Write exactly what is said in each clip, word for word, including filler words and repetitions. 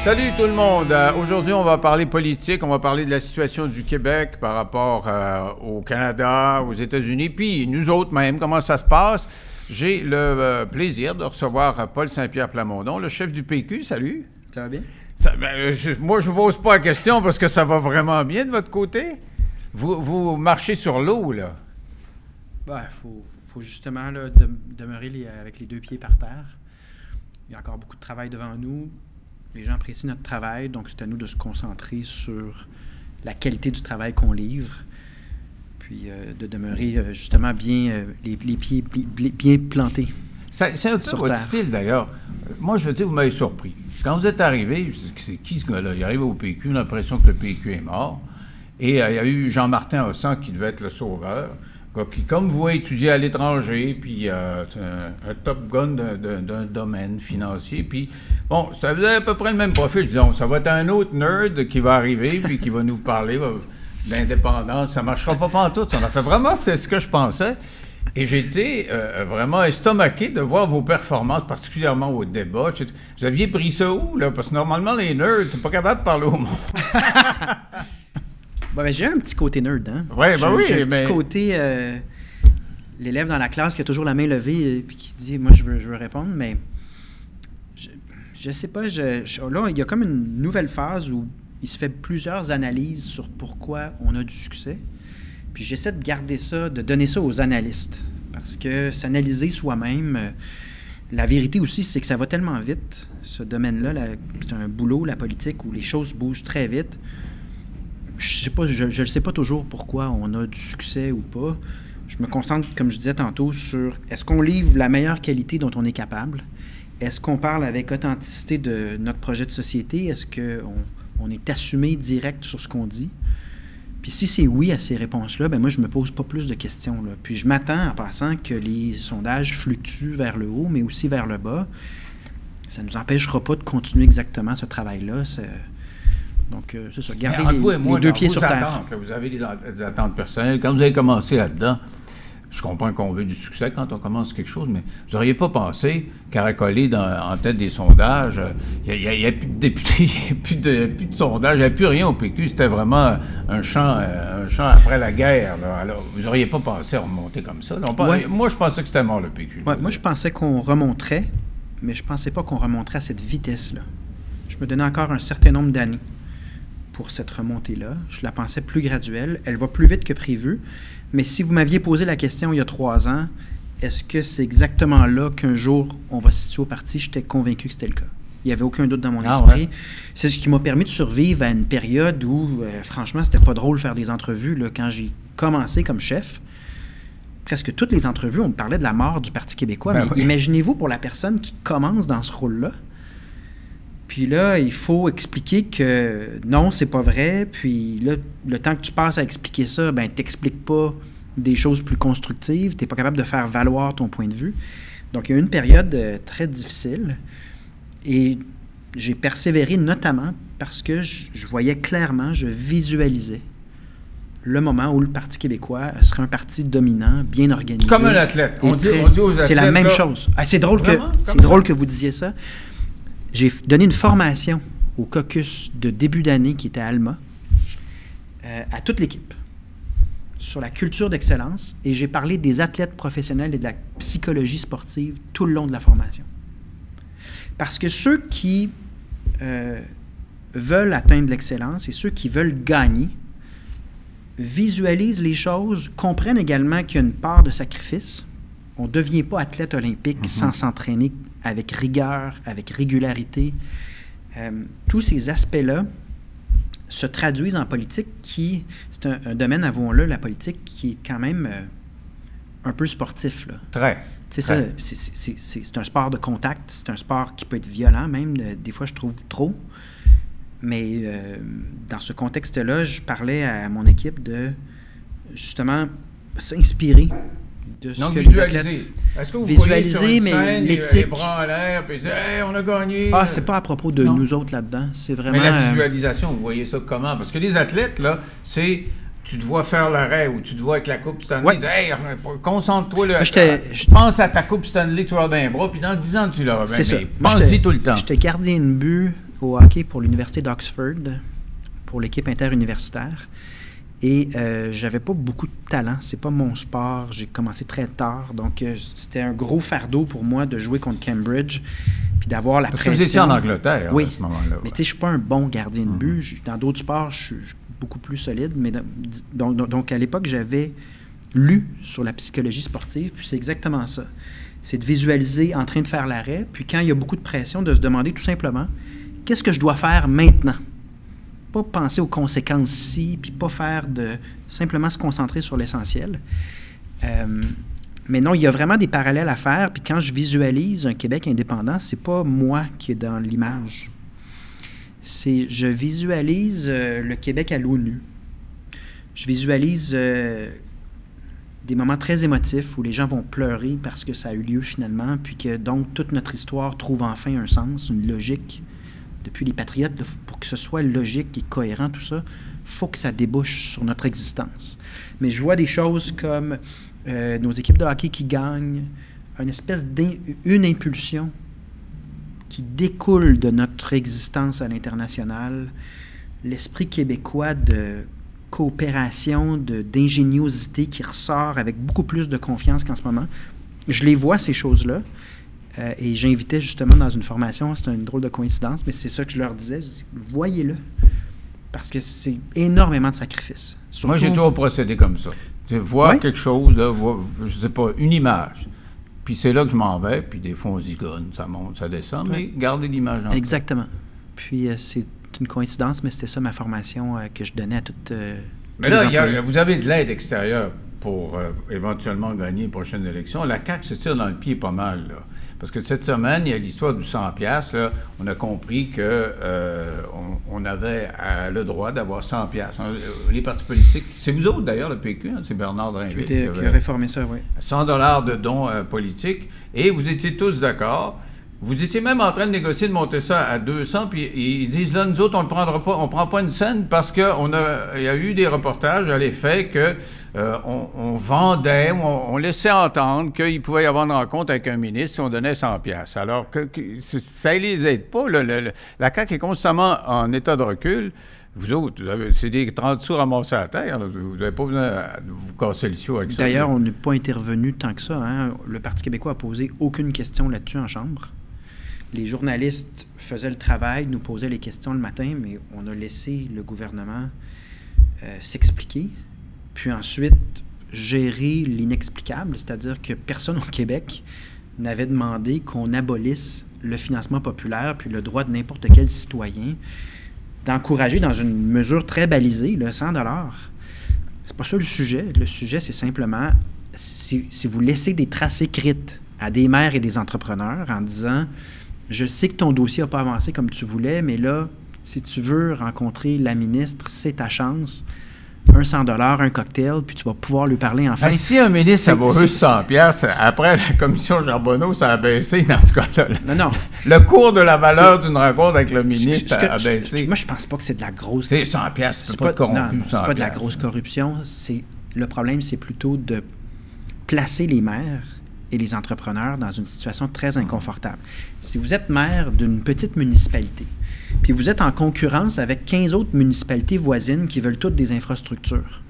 Salut tout le monde. Euh, aujourd'hui, on va parler politique. On va parler de la situation du Québec par rapport euh, au Canada, aux États-Unis, puis nous autres même, comment ça se passe. J'ai le euh, plaisir de recevoir euh, Paul Saint-Pierre Plamondon, le chef du P Q. Salut. Ça va bien? Ça, ben, je, moi, je ne vous pose pas la question parce que ça va vraiment bien de votre côté. Vous, vous marchez sur l'eau, là. Il ouais, faut, faut justement là, de, demeurer les, avec les deux pieds par terre. Il y a encore beaucoup de travail devant nous. Les gens apprécient notre travail, donc c'est à nous de se concentrer sur la qualité du travail qu'on livre, puis euh, de demeurer euh, justement bien, euh, les, les pieds bien plantés. C'est, c'est un peu votre terre. Style, d'ailleurs. Moi, je veux dire, vous m'avez surpris. Quand vous êtes arrivé, c'est qui ce gars-là? Il arrive au P Q, l'impression que le P Q est mort. Et euh, il y a eu Jean-Martin Hossan qui devait être le sauveur, qui, comme vous, a étudié à l'étranger, puis euh, c'est un, un top gun d'un, d'un, d'un domaine financier. Puis, bon, ça faisait à peu près le même profil. Disons, ça va être un autre nerd qui va arriver, puis qui va nous parler va, d'indépendance. Ça ne marchera pas pantoute. On a fait vraiment, c'est ce que je pensais. Et j'ai été euh, vraiment estomaqué de voir vos performances, particulièrement au débat. Vous aviez pris ça où, là? Parce que normalement, les nerds, c'est pas capable de parler au monde. Bon, ben, j'ai un petit côté nerd, hein? Ouais, ben oui, j'ai un mais... petit côté euh, l'élève dans la classe qui a toujours la main levée et qui dit « Moi, je veux, je veux répondre », mais je, je sais pas, je, je, là, il y a comme une nouvelle phase où il se fait plusieurs analyses sur pourquoi on a du succès. Puis j'essaie de garder ça, de donner ça aux analystes. Parce que s'analyser soi-même, euh, la vérité aussi, c'est que ça va tellement vite, ce domaine-là, la, c'est un boulot, la politique, où les choses bougent très vite. Je sais pas, je ne sais pas toujours pourquoi on a du succès ou pas. Je me concentre, comme je disais tantôt, sur est-ce qu'on livre la meilleure qualité dont on est capable? Est-ce qu'on parle avec authenticité de notre projet de société? Est-ce qu'on on est assumé direct sur ce qu'on dit? Puis si c'est oui à ces réponses-là, ben moi, je ne me pose pas plus de questions, là. Puis je m'attends, en passant, que les sondages fluctuent vers le haut, mais aussi vers le bas. Ça ne nous empêchera pas de continuer exactement ce travail-là. C'est... Donc, euh, c'est ça, gardez les, vous et moi, les deux pieds sur attentes, terre. Là, vous avez des, des attentes personnelles. Quand vous avez commencé là-dedans, je comprends qu'on veut du succès quand on commence quelque chose, mais vous n'auriez pas pensé caracoler dans, en tête des sondages. Il n'y a, a, a plus de députés, il n'y a plus de, plus de sondages, il n'y a plus rien au P Q. C'était vraiment un champ, un champ après la guerre. Là. Alors, vous n'auriez pas pensé à remonter comme ça. Non, pas, ouais. Moi, je pensais que c'était mort, le P Q. Ouais, moi, je pensais qu'on remonterait, mais je ne pensais pas qu'on remonterait à cette vitesse-là. Je me donnais encore un certain nombre d'années pour cette remontée-là. Je la pensais plus graduelle. Elle va plus vite que prévu. Mais si vous m'aviez posé la question il y a trois ans, est-ce que c'est exactement là qu'un jour on va se situer au parti? J'étais convaincu que c'était le cas. Il n'y avait aucun doute dans mon ah, esprit. Ouais. C'est ce qui m'a permis de survivre à une période où, euh, franchement, c'était pas drôle de faire des entrevues. Là, quand j'ai commencé comme chef, presque toutes les entrevues, on me parlait de la mort du Parti québécois. Ben mais oui. Imaginez-vous pour la personne qui commence dans ce rôle-là. Puis là, il faut expliquer que non, c'est pas vrai. Puis là, le temps que tu passes à expliquer ça, ben t'expliques pas des choses plus constructives. T'es pas capable de faire valoir ton point de vue. Donc, il y a eu une période euh, très difficile. Et j'ai persévéré notamment parce que je, je voyais clairement, je visualisais le moment où le Parti québécois serait un parti dominant, bien organisé. Comme un athlète. On dit, on dit aux athlètes. C'est la même là, chose. Ah, c'est drôle, que, c'est ça? drôle que vous disiez ça. J'ai donné une formation au caucus de début d'année qui était à Alma, euh, à toute l'équipe, sur la culture d'excellence, et j'ai parlé des athlètes professionnels et de la psychologie sportive tout le long de la formation. Parce que ceux qui euh, veulent atteindre l'excellence et ceux qui veulent gagner visualisent les choses, comprennent également qu'il y a une part de sacrifice. On ne devient pas athlète olympique mm-hmm. sans s'entraîner avec rigueur, avec régularité. Euh, tous ces aspects-là se traduisent en politique qui, c'est un, un domaine, avouons-le, la politique, qui est quand même euh, un peu sportif. Là. Très. C'est ça, c'est, c'est, c'est, c'est un sport de contact, c'est un sport qui peut être violent même, de, des fois je trouve trop. Mais euh, dans ce contexte-là, je parlais à mon équipe de justement s'inspirer de ce Donc, que visualiser. les athlètes... Est-ce que vous visualiser, voyez sur mais une scène, l'éthique... les bras en l'air, puis dire hey, on a gagné. Ah, c'est pas à propos de non. nous autres là-dedans. C'est vraiment... Mais la visualisation, vous voyez ça comment? Parce que les athlètes, là, c'est... Tu te vois faire l'arrêt ou tu te vois avec la Coupe Stanley. Ouais. Hey, concentre-toi. Là, je pense à ta Coupe Stanley que tu vas dans les bras, puis dans dix ans, tu l'auras. C'est ça. Pense-y tout le temps. J'étais gardien de but au hockey pour l'Université d'Oxford, pour l'équipe interuniversitaire. Et euh, j'avais pas beaucoup de talent. C'est pas mon sport. J'ai commencé très tard. Donc, euh, c'était un gros fardeau pour moi de jouer contre Cambridge puis d'avoir la Parce pression. que vous étiez en Angleterre oui. à ce moment-là. Mais tu sais, je suis pas un bon gardien de but. Mm-hmm. Dans d'autres sports, je suis beaucoup plus solide. Mais dans, donc, donc, à l'époque, j'avais lu sur la psychologie sportive. Puis c'est exactement ça. C'est de visualiser en train de faire l'arrêt. Puis quand il y a beaucoup de pression, de se demander tout simplement, qu'est-ce que je dois faire maintenant? Pas penser aux conséquences si, puis pas faire de... Simplement se concentrer sur l'essentiel. Euh, mais non, il y a vraiment des parallèles à faire. Puis quand je visualise un Québec indépendant, c'est pas moi qui est dans l'image. C'est... Je visualise euh, le Québec à l'ONU. Je visualise euh, des moments très émotifs où les gens vont pleurer parce que ça a eu lieu finalement, puis que donc toute notre histoire trouve enfin un sens, une logique. Depuis les Patriotes, pour que ce soit logique et cohérent, tout ça, il faut que ça débouche sur notre existence. Mais je vois des choses comme euh, nos équipes de hockey qui gagnent, une espèce d'une impulsion qui découle de notre existence à l'international, l'esprit québécois de coopération, de, d'ingéniosité qui ressort avec beaucoup plus de confiance qu'en ce moment. Je les vois, ces choses-là. Euh, et j'invitais justement dans une formation, c'est une drôle de coïncidence, mais c'est ça que je leur disais, je dis, voyez-le, parce que c'est énormément de sacrifices. Surtout, moi, j'ai toujours procédé comme ça. C'est voir oui? quelque chose, là, voir, je sais pas, une image, puis c'est là que je m'en vais, puis des fois on zigonne, ça monte, ça descend, oui. mais garder l'image en Exactement. Fait. Puis euh, c'est une coïncidence, mais c'était ça ma formation euh, que je donnais à toutes euh, Mais là, y a, vous avez de l'aide extérieure pour euh, éventuellement gagner les prochaines élections. La C A Q se tire dans le pied pas mal, là. Parce que cette semaine, il y a l'histoire du cent piastres. Là, on a compris qu'on euh, on avait euh, le droit d'avoir cent piastres. Les partis politiques, c'est vous autres d'ailleurs, le P Q, hein, c'est Bernard Drinville qui, qui a réformé ça, oui. cent dollars de dons euh, politiques. Et vous étiez tous d'accord. Vous étiez même en train de négocier de monter ça à deux cents, puis ils disent là, nous autres, on ne prendra pas, on prend pas une scène parce qu'il y a eu des reportages à l'effet que euh, on, on vendait, on, on laissait entendre qu'il pouvait y avoir une rencontre avec un ministre si on donnait cent piastres. Alors que, que ça ne les aide pas. Le, le, la C A Q est constamment en état de recul. Vous autres, c'est des trente sous ramassés à terre. Là. Vous n'avez pas besoin de vous casser le ciel avec ça. D'ailleurs, on n'est pas intervenu tant que ça. Hein. Le Parti québécois n'a posé aucune question là-dessus en Chambre. Les journalistes faisaient le travail, nous posaient les questions le matin, mais on a laissé le gouvernement euh, s'expliquer, puis ensuite gérer l'inexplicable, c'est-à-dire que personne au Québec n'avait demandé qu'on abolisse le financement populaire, puis le droit de n'importe quel citoyen d'encourager dans une mesure très balisée, le cent dollars. C'est pas ça le sujet. Le sujet, c'est simplement si, si vous laissez des traces écrites à des maires et des entrepreneurs en disant... Je sais que ton dossier n'a pas avancé comme tu voulais, mais là, si tu veux rencontrer la ministre, c'est ta chance. Un cent dollars, un cocktail, puis tu vas pouvoir lui parler enfin. Ben, si un ministre, ça vaut juste cent piastres, après la commission Charbonneau, ça a baissé, dans tout cas. Là, non, non. Le cours de la valeur d'une rencontre avec le ministre que, a baissé. Je, moi, je pense pas que c'est de la grosse... C'est cent piastres, c'est pas, pas de corrompu. Non, c'est pas de la grosse corruption. C'est, le problème, c'est plutôt de placer les maires et les entrepreneurs dans une situation très inconfortable. Si vous êtes maire d'une petite municipalité, puis vous êtes en concurrence avec quinze autres municipalités voisines qui veulent toutes des infrastructures,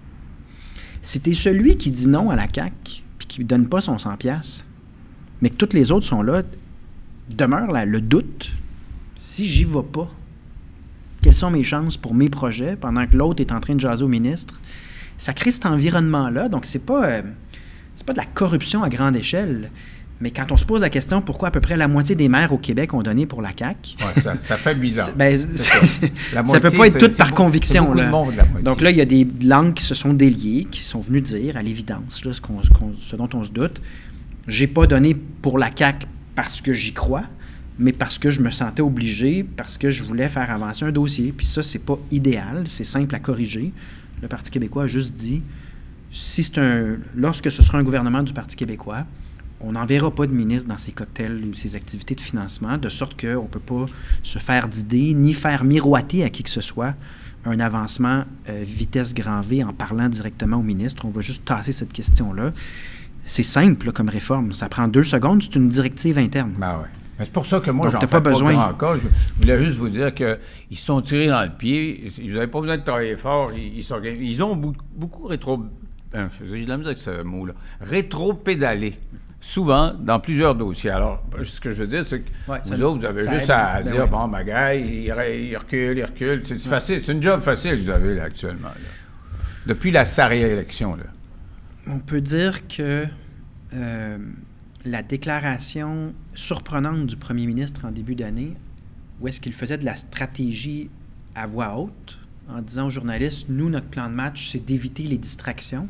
si tu es celui qui dit non à la C A Q, puis qui ne donne pas son cent piastres, mais que toutes les autres sont là, demeure là, le doute, si j'y vais pas, quelles sont mes chances pour mes projets pendant que l'autre est en train de jaser au ministre? Ça crée cet environnement-là, donc c'est pas... Euh, C'est pas de la corruption à grande échelle, mais quand on se pose la question pourquoi à peu près la moitié des maires au Québec ont donné pour la C A Q... Ouais, ça, ça fait bizarre. Ben, ça ne peut pas être tout par beaucoup, conviction. Là. Monde, Donc là, il y a des langues qui se sont déliées, qui sont venues dire à l'évidence, là, ce, qu'on, ce, qu'on, ce dont on se doute, j'ai pas donné pour la C A Q parce que j'y crois, mais parce que je me sentais obligé, parce que je voulais faire avancer un dossier. Puis ça, c'est pas idéal, c'est simple à corriger. Le Parti québécois a juste dit... Si c'est un, lorsque ce sera un gouvernement du Parti québécois, on n'enverra pas de ministre dans ses cocktails ou ses activités de financement, de sorte qu'on ne peut pas se faire d'idées ni faire miroiter à qui que ce soit un avancement euh, vitesse grand V en parlant directement au ministre. On va juste tasser cette question-là. C'est simple là, comme réforme. Ça prend deux secondes, c'est une directive interne. Ben ouais. C'est pour ça que moi, Donc, j'en t'as fais pas pas besoin. grand cas. Je voulais juste vous dire qu'ils se sont tirés dans le pied. Ils n'avaient pas besoin de travailler fort. Ils, ils, ils ont beaucoup, beaucoup rétro... Hein, j'ai de la misère avec ce mot-là. Rétro-pédalé. Souvent, dans plusieurs dossiers. Alors, ce que je veux dire, c'est que ouais, vous ça, autres, vous avez juste aide, à ben dire, ouais. bon, ma gars, il, il recule, il recule. C'est ouais. facile. C'est une job facile que vous avez là, actuellement. Là. Depuis la, sa réélection, là. On peut dire que euh, la déclaration surprenante du premier ministre en début d'année, où est-ce qu'il faisait de la stratégie à voix haute, en disant aux journalistes, nous, notre plan de match, c'est d'éviter les distractions.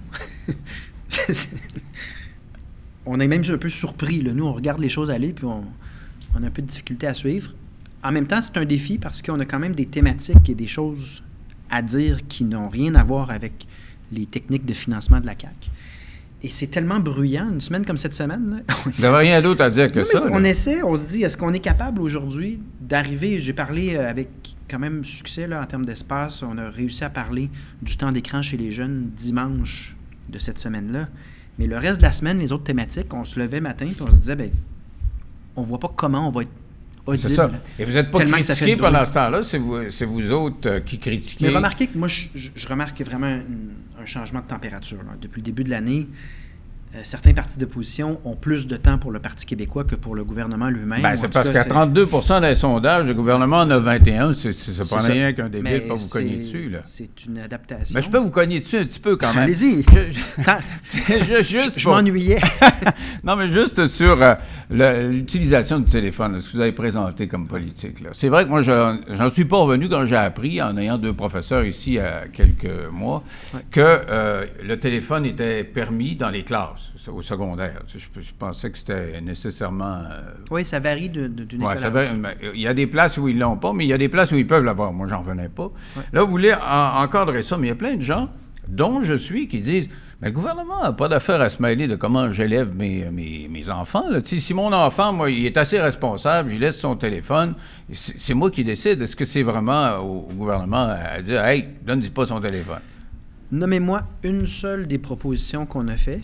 On est même un peu surpris. Là. Nous, on regarde les choses aller, puis on, on a un peu de difficulté à suivre. En même temps, c'est un défi parce qu'on a quand même des thématiques et des choses à dire qui n'ont rien à voir avec les techniques de financement de la C A Q. Et c'est tellement bruyant, une semaine comme cette semaine. Là, il n'y avait rien d'autre à dire que non, ça. On là. essaie, on se dit, est-ce qu'on est capable aujourd'hui d'arriver, j'ai parlé avec quand même succès là, en termes d'espace, on a réussi à parler du temps d'écran chez les jeunes dimanche de cette semaine-là. Mais le reste de la semaine, les autres thématiques, on se levait matin et on se disait, bien, on ne voit pas comment on va être audible. C'est ça. Et vous n'êtes pas critiqués pendant ce temps-là, c'est vous, c'est vous autres euh, qui critiquez. Mais remarquez que moi, je, je, je remarque vraiment un, un changement de température. Là. Depuis le début de l'année, euh, certains partis d'opposition ont plus de temps pour le Parti québécois que pour le gouvernement lui-même. Ben, c'est parce cas, qu'à c'est... trente-deux pour cent des sondages, le gouvernement en a vingt et un. C'est, c'est, c'est pas rien qu'un débile pour vous cogner dessus. Là. C'est une adaptation. Mais je peux vous cogner dessus un petit peu quand même. Allez-y. Je, je, juste je m'ennuyais. Non, mais juste sur euh, le, l'utilisation du téléphone, là, ce que vous avez présenté comme politique. Là. C'est vrai que moi, je, j'en suis pas revenu quand j'ai appris, en ayant deux professeurs ici il y a quelques mois, ouais. que euh, le téléphone était permis dans les classes. Au secondaire. Je, je pensais que c'était nécessairement... Euh... Oui, ça varie de, de, d'une ouais, école à l'autre. Il y a des places où ils ne l'ont pas, mais il y a des places où ils peuvent l'avoir. Moi, j'en revenais pas. Ouais. Là, vous voulez en, encadrer ça, mais il y a plein de gens, dont je suis, qui disent, mais le gouvernement n'a pas d'affaire à se mêler de comment j'élève mes, mes, mes enfants. Là. Si mon enfant, moi, il est assez responsable, je laisse son téléphone, c'est, c'est moi qui décide. Est-ce que c'est vraiment au, au gouvernement à dire, hey, donne-y pas son téléphone? Nommez-moi une seule des propositions qu'on a faites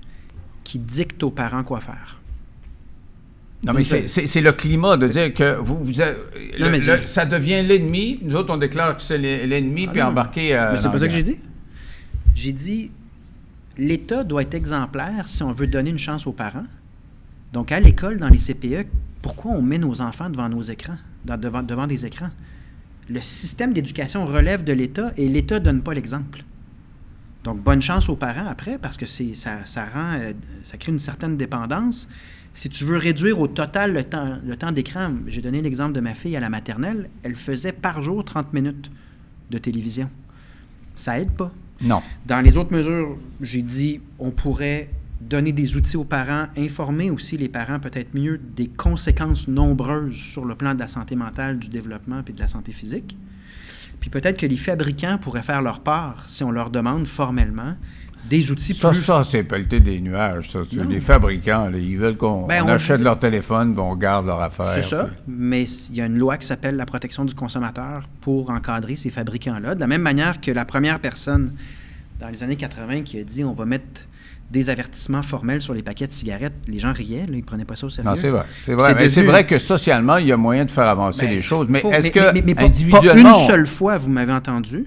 qui dicte aux parents quoi faire. Non, mais c'est, c'est, c'est le climat de dire que vous, vous avez, non, le, le, ça devient l'ennemi. Nous autres, on déclare que c'est l'ennemi, ah, puis non, embarqué... Euh, mais c'est pas ça que j'ai dit. J'ai dit, l'État doit être exemplaire si on veut donner une chance aux parents. Donc, à l'école, dans les C P E, pourquoi on met nos enfants devant nos écrans, dans, devant, devant des écrans? Le système d'éducation relève de l'État et l'État ne donne pas l'exemple. Donc, bonne chance aux parents après, parce que c'est, ça, ça, rend, euh, ça crée une certaine dépendance. Si tu veux réduire au total le temps, le temps d'écran, j'ai donné l'exemple de ma fille à la maternelle, elle faisait par jour trente minutes de télévision. Ça aide pas. Non. Dans les autres mesures, j'ai dit, on pourrait donner des outils aux parents, informer aussi les parents peut-être mieux des conséquences nombreuses sur le plan de la santé mentale, du développement et de la santé physique. Puis peut-être que les fabricants pourraient faire leur part, si on leur demande formellement, des outils ça, plus... Ça, c'est pelleter des nuages, ça. Les fabricants, là, ils veulent qu'on ben, on on achète dit... leur téléphone, puis on garde leur affaire. C'est ça, puis... mais il y a une loi qui s'appelle la protection du consommateur pour encadrer ces fabricants-là. De la même manière que la première personne, dans les années quatre-vingt, qui a dit « on va mettre des avertissements formels sur les paquets de cigarettes », les gens riaient, là, ils ne prenaient pas ça au sérieux. Non, c'est vrai. C'est vrai, c'est, mais devenu... c'est vrai que socialement, il y a moyen de faire avancer ben, les choses, mais faut, est-ce mais, que mais, mais, mais individuellement... Pas une seule fois, vous m'avez entendu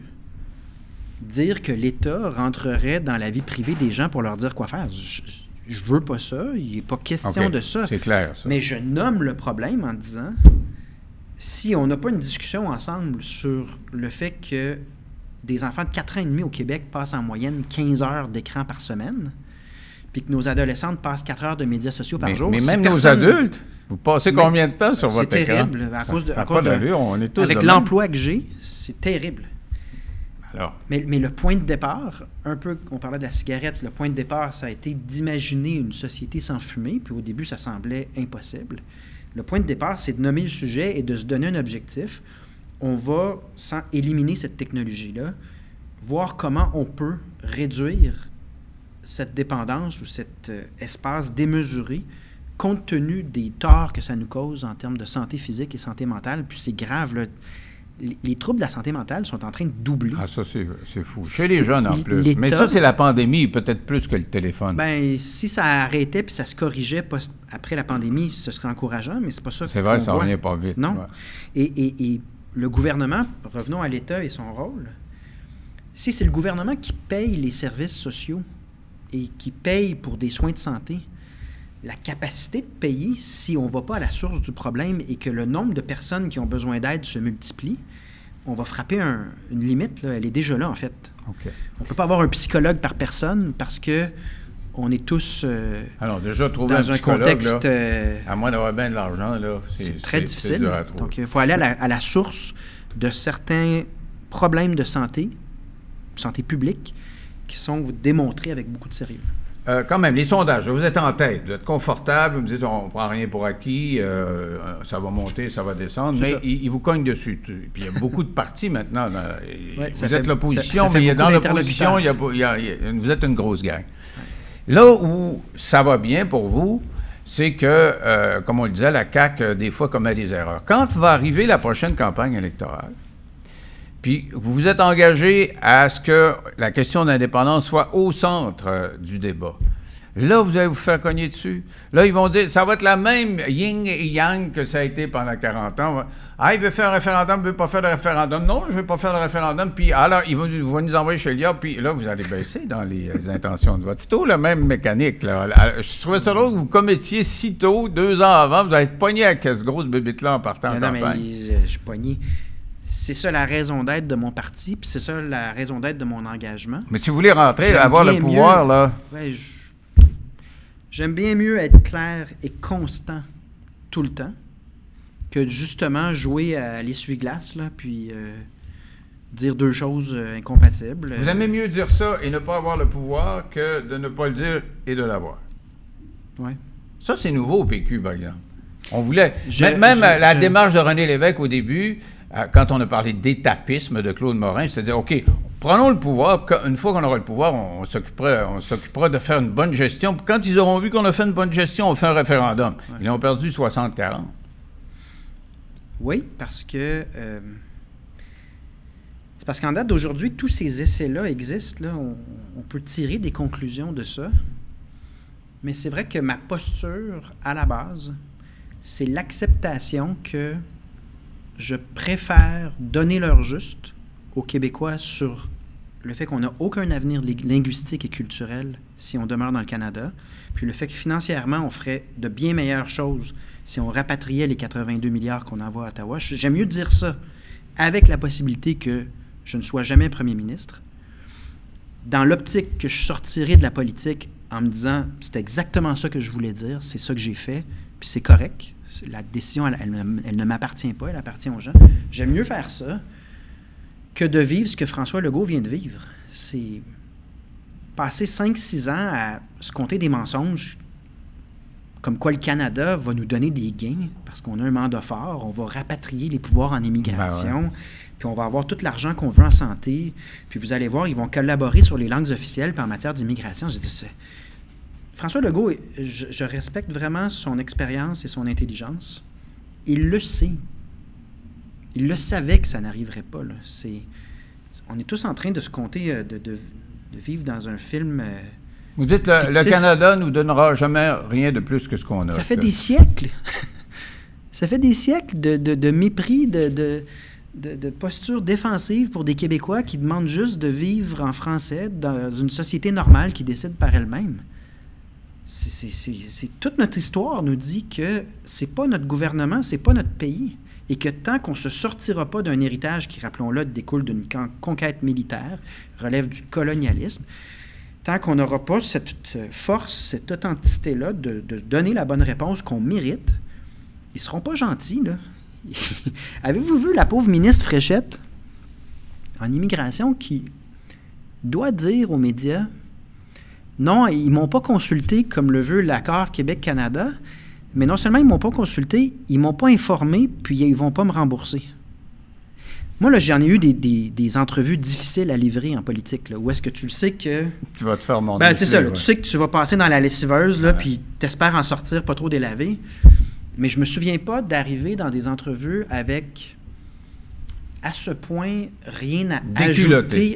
dire que l'État rentrerait dans la vie privée des gens pour leur dire quoi faire. Je ne veux pas ça, il n'est pas question okay, de ça. C'est clair, ça. Mais je nomme le problème en disant, si on n'a pas une discussion ensemble sur le fait que des enfants de quatre ans et demi au Québec passent en moyenne quinze heures d'écran par semaine, puis que nos adolescentes passent quatre heures de médias sociaux par mais, jour. Mais si même personne... nos adultes, vous passez mais combien de temps sur votre écran? C'est terrible. À cause de, ça à cause pas de, on est tous avec l'emploi que j'ai, c'est terrible. Alors. Mais, mais le point de départ, un peu, on parlait de la cigarette, le point de départ, ça a été d'imaginer une société sans fumée, puis au début, ça semblait impossible. Le point de départ, c'est de nommer le sujet et de se donner un objectif. On va, sans éliminer cette technologie-là, voir comment on peut réduire cette dépendance ou cet euh, espace démesuré compte tenu des torts que ça nous cause en termes de santé physique et santé mentale. Puis c'est grave, là. les, les troubles de la santé mentale sont en train de doubler. Ah, ça, c'est fou. Chez les jeunes, en plus. Mais ça, c'est la pandémie, peut-être plus que le téléphone. Bien, si ça arrêtait puis ça se corrigeait post- après la pandémie, ce serait encourageant, mais c'est pas ça c'est vrai, ça ne revient pas vite. Non. Ouais. Et, et, et le gouvernement, revenons à l'État et son rôle, si c'est le gouvernement qui paye les services sociaux et qui paye pour des soins de santé, la capacité de payer, si on ne va pas à la source du problème et que le nombre de personnes qui ont besoin d'aide se multiplie, on va frapper un, une limite. Là. Elle est déjà là, en fait. Okay. On ne peut pas avoir un psychologue par personne parce que on est tous euh, Alors, déjà, trouver dans un, un contexte... Là, euh, à moins d'avoir bien de l'argent, là, c'est, c'est très c'est, difficile. C'est dur à trouver. Donc, il faut aller à la, à la source de certains problèmes de santé, santé publique, qui sont démontrés avec beaucoup de sérieux. Euh, quand même, les sondages, vous êtes en tête, vous êtes confortable, vous me dites on ne prend rien pour acquis, euh, ça va monter, ça va descendre, c'est mais ils il vous cognent dessus. Puis il y a beaucoup de partis maintenant. Dans, ouais, vous êtes fait, l'opposition, ça, ça mais il y a dans l'opposition, il y a, il y a, il y a, vous êtes une grosse gang. Ouais. Là où ça va bien pour vous, c'est que, euh, comme on le disait, la C A Q, euh, des fois, commet des erreurs. Quand va arriver la prochaine campagne électorale, puis vous vous êtes engagé à ce que la question d'indépendance soit au centre euh, du débat. Là, vous allez vous faire cogner dessus. Là, ils vont dire, ça va être la même yin et yang que ça a été pendant quarante ans. Ah, il veut faire un référendum, il ne veut pas faire de référendum. Non, je ne veux pas faire de référendum. Puis, alors, ils vont, ils vont nous envoyer chez L I A, puis là, vous allez baisser dans les, les intentions de vote. C'est tout la même mécanique, là. Je trouvais ça drôle que vous commettiez si tôt, deux ans avant, vous allez être pogné avec cette grosse bébite-là en partant en non, campagne. Non, mais je, je suis pogné. C'est ça la raison d'être de mon parti, puis c'est ça la raison d'être de mon engagement. Mais si vous voulez rentrer, j'aime avoir le pouvoir, mieux, là... Ouais, je, j'aime bien mieux être clair et constant tout le temps que justement jouer à l'essuie-glace, là, puis euh, dire deux choses euh, incompatibles. Vous aimez mieux dire ça et ne pas avoir le pouvoir que de ne pas le dire et de l'avoir. Oui. Ça, c'est nouveau au P Q, par exemple. On voulait... Je, même je, la je, démarche de René Lévesque au début... Quand on a parlé d'étapisme de Claude Morin, c'est-à-dire, OK, prenons le pouvoir, une fois qu'on aura le pouvoir, on, on, s'occupera, on s'occupera de faire une bonne gestion. Puis quand ils auront vu qu'on a fait une bonne gestion, on fait un référendum. Ouais. Ils ont perdu soixante quarante. Oui, parce que... Euh, c'est parce qu'en date d'aujourd'hui, tous ces essais-là existent. Là, on, on peut tirer des conclusions de ça. Mais c'est vrai que ma posture, à la base, c'est l'acceptation que... je préfère donner l'heure juste aux Québécois sur le fait qu'on n'a aucun avenir linguistique et culturel si on demeure dans le Canada, puis le fait que financièrement, on ferait de bien meilleures choses si on rapatriait les quatre-vingt-deux milliards qu'on envoie à Ottawa. J'aime mieux dire ça avec la possibilité que je ne sois jamais premier ministre, dans l'optique que je sortirai de la politique en me disant « c'est exactement ça que je voulais dire, c'est ça que j'ai fait, puis c'est correct ». La décision, elle, elle, elle ne m'appartient pas, elle appartient aux gens. J'aime mieux faire ça que de vivre ce que François Legault vient de vivre. C'est passer cinq six ans à se compter des mensonges, comme quoi le Canada va nous donner des gains, parce qu'on a un mandat fort, on va rapatrier les pouvoirs en immigration, ben ouais. Puis on va avoir tout l'argent qu'on veut en santé, puis vous allez voir, ils vont collaborer sur les langues officielles, puis en matière d'immigration. J'ai dit, c'est... François Legault, je, je respecte vraiment son expérience et son intelligence. Il le sait. Il le savait que ça n'arriverait pas. Là. C'est, on est tous en train de se compter, de, de, de vivre dans un film. Euh, Vous dites que le, le Canada ne nous donnera jamais rien de plus que ce qu'on a. Ça fait ça. des siècles. Ça fait des siècles de, de, de mépris, de, de, de, de posture défensive pour des Québécois qui demandent juste de vivre en français dans une société normale qui décide par elle-même. C'est, c'est, c'est, c'est toute notre histoire nous dit que c'est pas notre gouvernement, c'est pas notre pays, et que tant qu'on se sortira pas d'un héritage qui, rappelons-le, découle d'une conquête militaire, relève du colonialisme, tant qu'on n'aura pas cette force, cette authenticité-là de, de donner la bonne réponse qu'on mérite, ils seront pas gentils, là. Avez-vous vu la pauvre ministre Fréchette en immigration qui doit dire aux médias: non, ils ne m'ont pas consulté comme le veut l'accord Québec-Canada, mais non seulement ils ne m'ont pas consulté, ils ne m'ont pas informé, puis ils ne vont pas me rembourser. Moi, là, j'en ai eu des, des, des entrevues difficiles à livrer en politique, là, où est-ce que tu le sais que... Tu vas te faire monter. Ben, tu sais ça, là, tu sais que tu vas passer dans la lessiveuse, là, ouais. Puis tu espères en sortir pas trop délavé. Mais je me souviens pas d'arriver dans des entrevues avec à ce point rien à ajouter.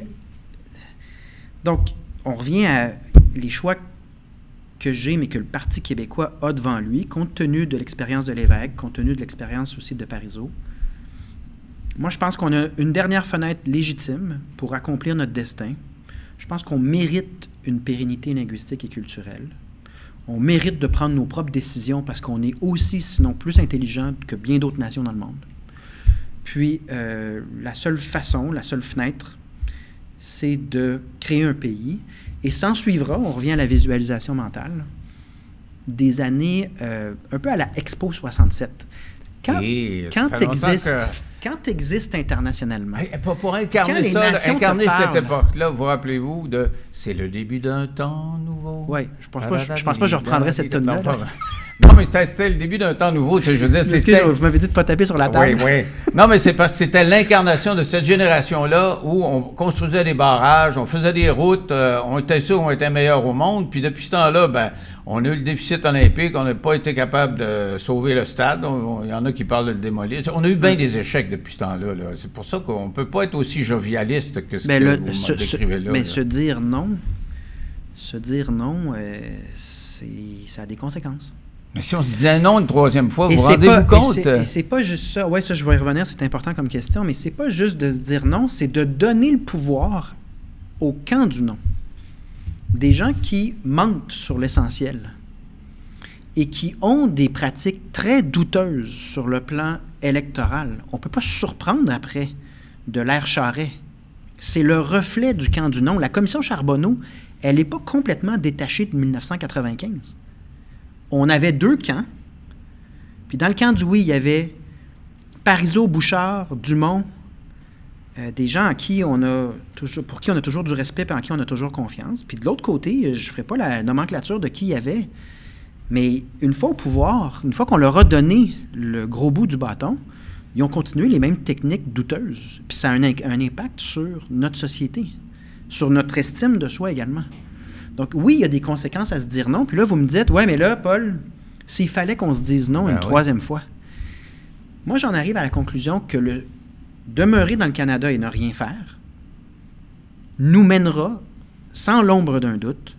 Donc, on revient à les choix que j'ai, mais que le Parti québécois a devant lui, compte tenu de l'expérience de Lévesque, compte tenu de l'expérience aussi de Parizeau. Moi, je pense qu'on a une dernière fenêtre légitime pour accomplir notre destin. Je pense qu'on mérite une pérennité linguistique et culturelle. On mérite de prendre nos propres décisions parce qu'on est aussi, sinon plus intelligent que bien d'autres nations dans le monde. Puis, euh, la seule façon, la seule fenêtre, c'est de créer un pays. Et s'en suivra, on revient à la visualisation mentale, des années euh, un peu à la Expo soixante-sept. Quand, quand tu existes... Que... Quand tu existes internationalement... Hey, pour incarner ça, incarner cette époque-là, vous rappelez-vous de « C'est le début d'un temps nouveau ». Oui, je pense pas, je, je pense pas que je reprendrais cette tune-là. Non, mais c'était le début d'un temps nouveau. Tu sais, je veux dire, c'était... Vous m'avez dit de ne pas taper sur la table. Oui, oui. Non, mais c'est parce que c'était l'incarnation de cette génération-là où on construisait des barrages, on faisait des routes, euh, on était sûr qu'on était meilleur au monde. Puis depuis ce temps-là, ben, on a eu le déficit olympique, on n'a pas été capable de sauver le stade. Il y en a qui parlent de le démolir. On a eu bien des échecs depuis ce temps-là. Là. C'est pour ça qu'on ne peut pas être aussi jovialiste que ce mais que le, vous ce, décrivez là. Mais là. se dire non, se dire non, euh, c'est, ça a des conséquences. Mais si on se disait non une troisième fois, et vous rendez-vous compte? Et c'est pas juste ça. Oui, ça, je vais y revenir, c'est important comme question, mais c'est pas juste de se dire non, c'est de donner le pouvoir au camp du non. Des gens qui mentent sur l'essentiel et qui ont des pratiques très douteuses sur le plan électoral. On ne peut pas se surprendre après de l'ère Charest. C'est le reflet du camp du non. La commission Charbonneau, elle n'est pas complètement détachée de mille neuf cent quatre-vingt-quinze. On avait deux camps. Puis dans le camp du oui, il y avait Parizeau, Bouchard, Dumont, euh, des gens à qui on a toujours, pour qui on a toujours du respect et en qui on a toujours confiance. Puis de l'autre côté, je ne ferai pas la nomenclature de qui il y avait, mais une fois au pouvoir, une fois qu'on leur a donné le gros bout du bâton, ils ont continué les mêmes techniques douteuses. Puis ça a un, un impact sur notre société, sur notre estime de soi également. Donc, oui, il y a des conséquences à se dire non. Puis là, vous me dites, ouais, mais là, Paul, s'il fallait qu'on se dise non ben une oui. troisième fois. Moi, j'en arrive à la conclusion que le demeurer dans le Canada et ne rien faire nous mènera, sans l'ombre d'un doute,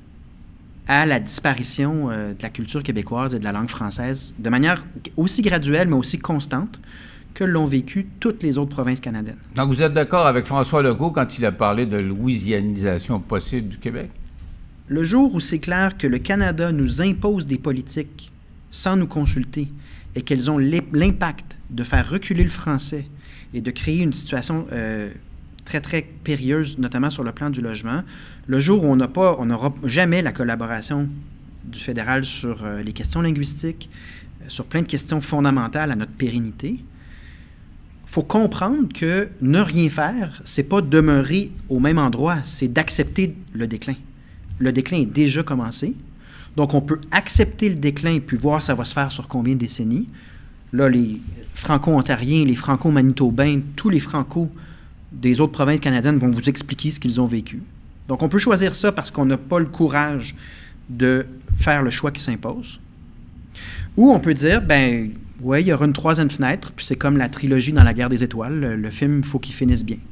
à la disparition euh, de la culture québécoise et de la langue française de manière aussi graduelle, mais aussi constante que l'ont vécu toutes les autres provinces canadiennes. Donc, vous êtes d'accord avec François Legault quand il a parlé de louisianisation possible du Québec? Le jour où c'est clair que le Canada nous impose des politiques sans nous consulter et qu'elles ont l'impact de faire reculer le français et de créer une situation euh, très, très périlleuse, notamment sur le plan du logement, le jour où on n'a pas, on n'aura jamais la collaboration du fédéral sur euh, les questions linguistiques, euh, sur plein de questions fondamentales à notre pérennité, il faut comprendre que ne rien faire, c'est pas demeurer au même endroit, c'est d'accepter le déclin. Le déclin est déjà commencé. Donc, on peut accepter le déclin puis voir ça va se faire sur combien de décennies. Là, les Franco-Ontariens, les Franco-Manitobains, tous les Franco des autres provinces canadiennes vont vous expliquer ce qu'ils ont vécu. Donc, on peut choisir ça parce qu'on n'a pas le courage de faire le choix qui s'impose. Ou on peut dire, ben, ouais, il y aura une troisième fenêtre, puis c'est comme la trilogie dans la guerre des étoiles. Le, le film, il faut qu'il finisse bien.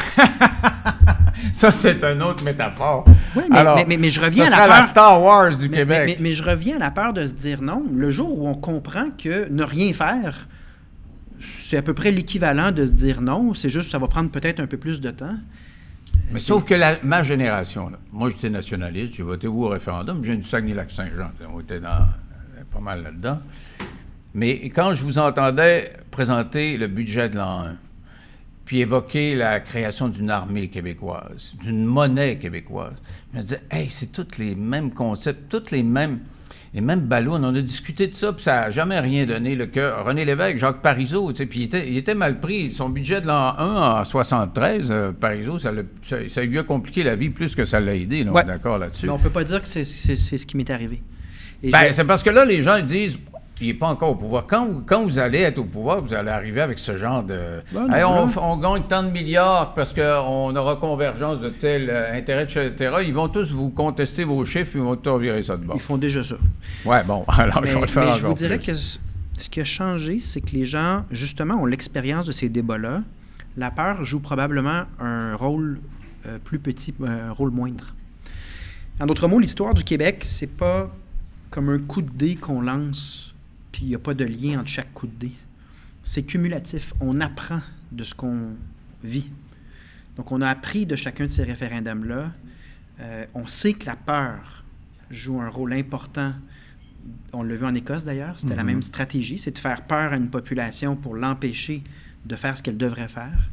Ça, c'est une autre métaphore. Oui, mais, Alors, mais, mais, mais je reviens ça à la sera peur... la Star Wars du mais, Québec. Mais, mais, mais je reviens à la peur de se dire non. Le jour où on comprend que ne rien faire, c'est à peu près l'équivalent de se dire non. C'est juste que ça va prendre peut-être un peu plus de temps. Mais c'est... sauf que la, ma génération, là, moi j'étais nationaliste, j'ai voté au référendum, je viens du Saguenay-Lac-Saint-Jean, on était dans, pas mal là-dedans. Mais quand je vous entendais présenter le budget de l'an un, puis évoquer la création d'une armée québécoise, d'une monnaie québécoise, je me disais, hey, c'est tous les mêmes concepts, tous les mêmes, les mêmes ballons. On a discuté de ça, puis ça n'a jamais rien donné. Là, que René Lévesque, Jacques Parizeau, puis il était, il était mal pris. Son budget de l'an un en soixante-treize, euh, Parizeau, ça, ça, ça lui a compliqué la vie plus que ça l'a aidé. Là, on ouais. est d'accord là-dessus. Mais on ne peut pas dire que c'est, c'est, c'est ce qui m'est arrivé. Ben, je... C'est parce que là, les gens disent... Il n'est pas encore au pouvoir. Quand, quand vous allez être au pouvoir, vous allez arriver avec ce genre de... Ben non, hey, on, on gagne tant de milliards parce qu'on aura convergence de tel euh, intérêt, et cetera. Ils vont tous vous contester vos chiffres, ils vont tout revirer ça de bord. Ils font déjà ça. Oui, bon, alors mais, je vais le faire mais encore je vous dirais plus. que ce qui a changé, c'est que les gens, justement, ont l'expérience de ces débats-là, La peur joue probablement un rôle euh, plus petit, un rôle moindre. En d'autres mots, l'histoire du Québec, c'est pas comme un coup de dé qu'on lance, puis il n'y a pas de lien entre chaque coup de dé. C'est cumulatif. On apprend de ce qu'on vit. Donc, on a appris de chacun de ces référendums-là. Euh, on sait que la peur joue un rôle important. On l'a vu en Écosse, d'ailleurs. C'était mm-hmm. la même stratégie. C'est de faire peur à une population pour l'empêcher de faire ce qu'elle devrait faire.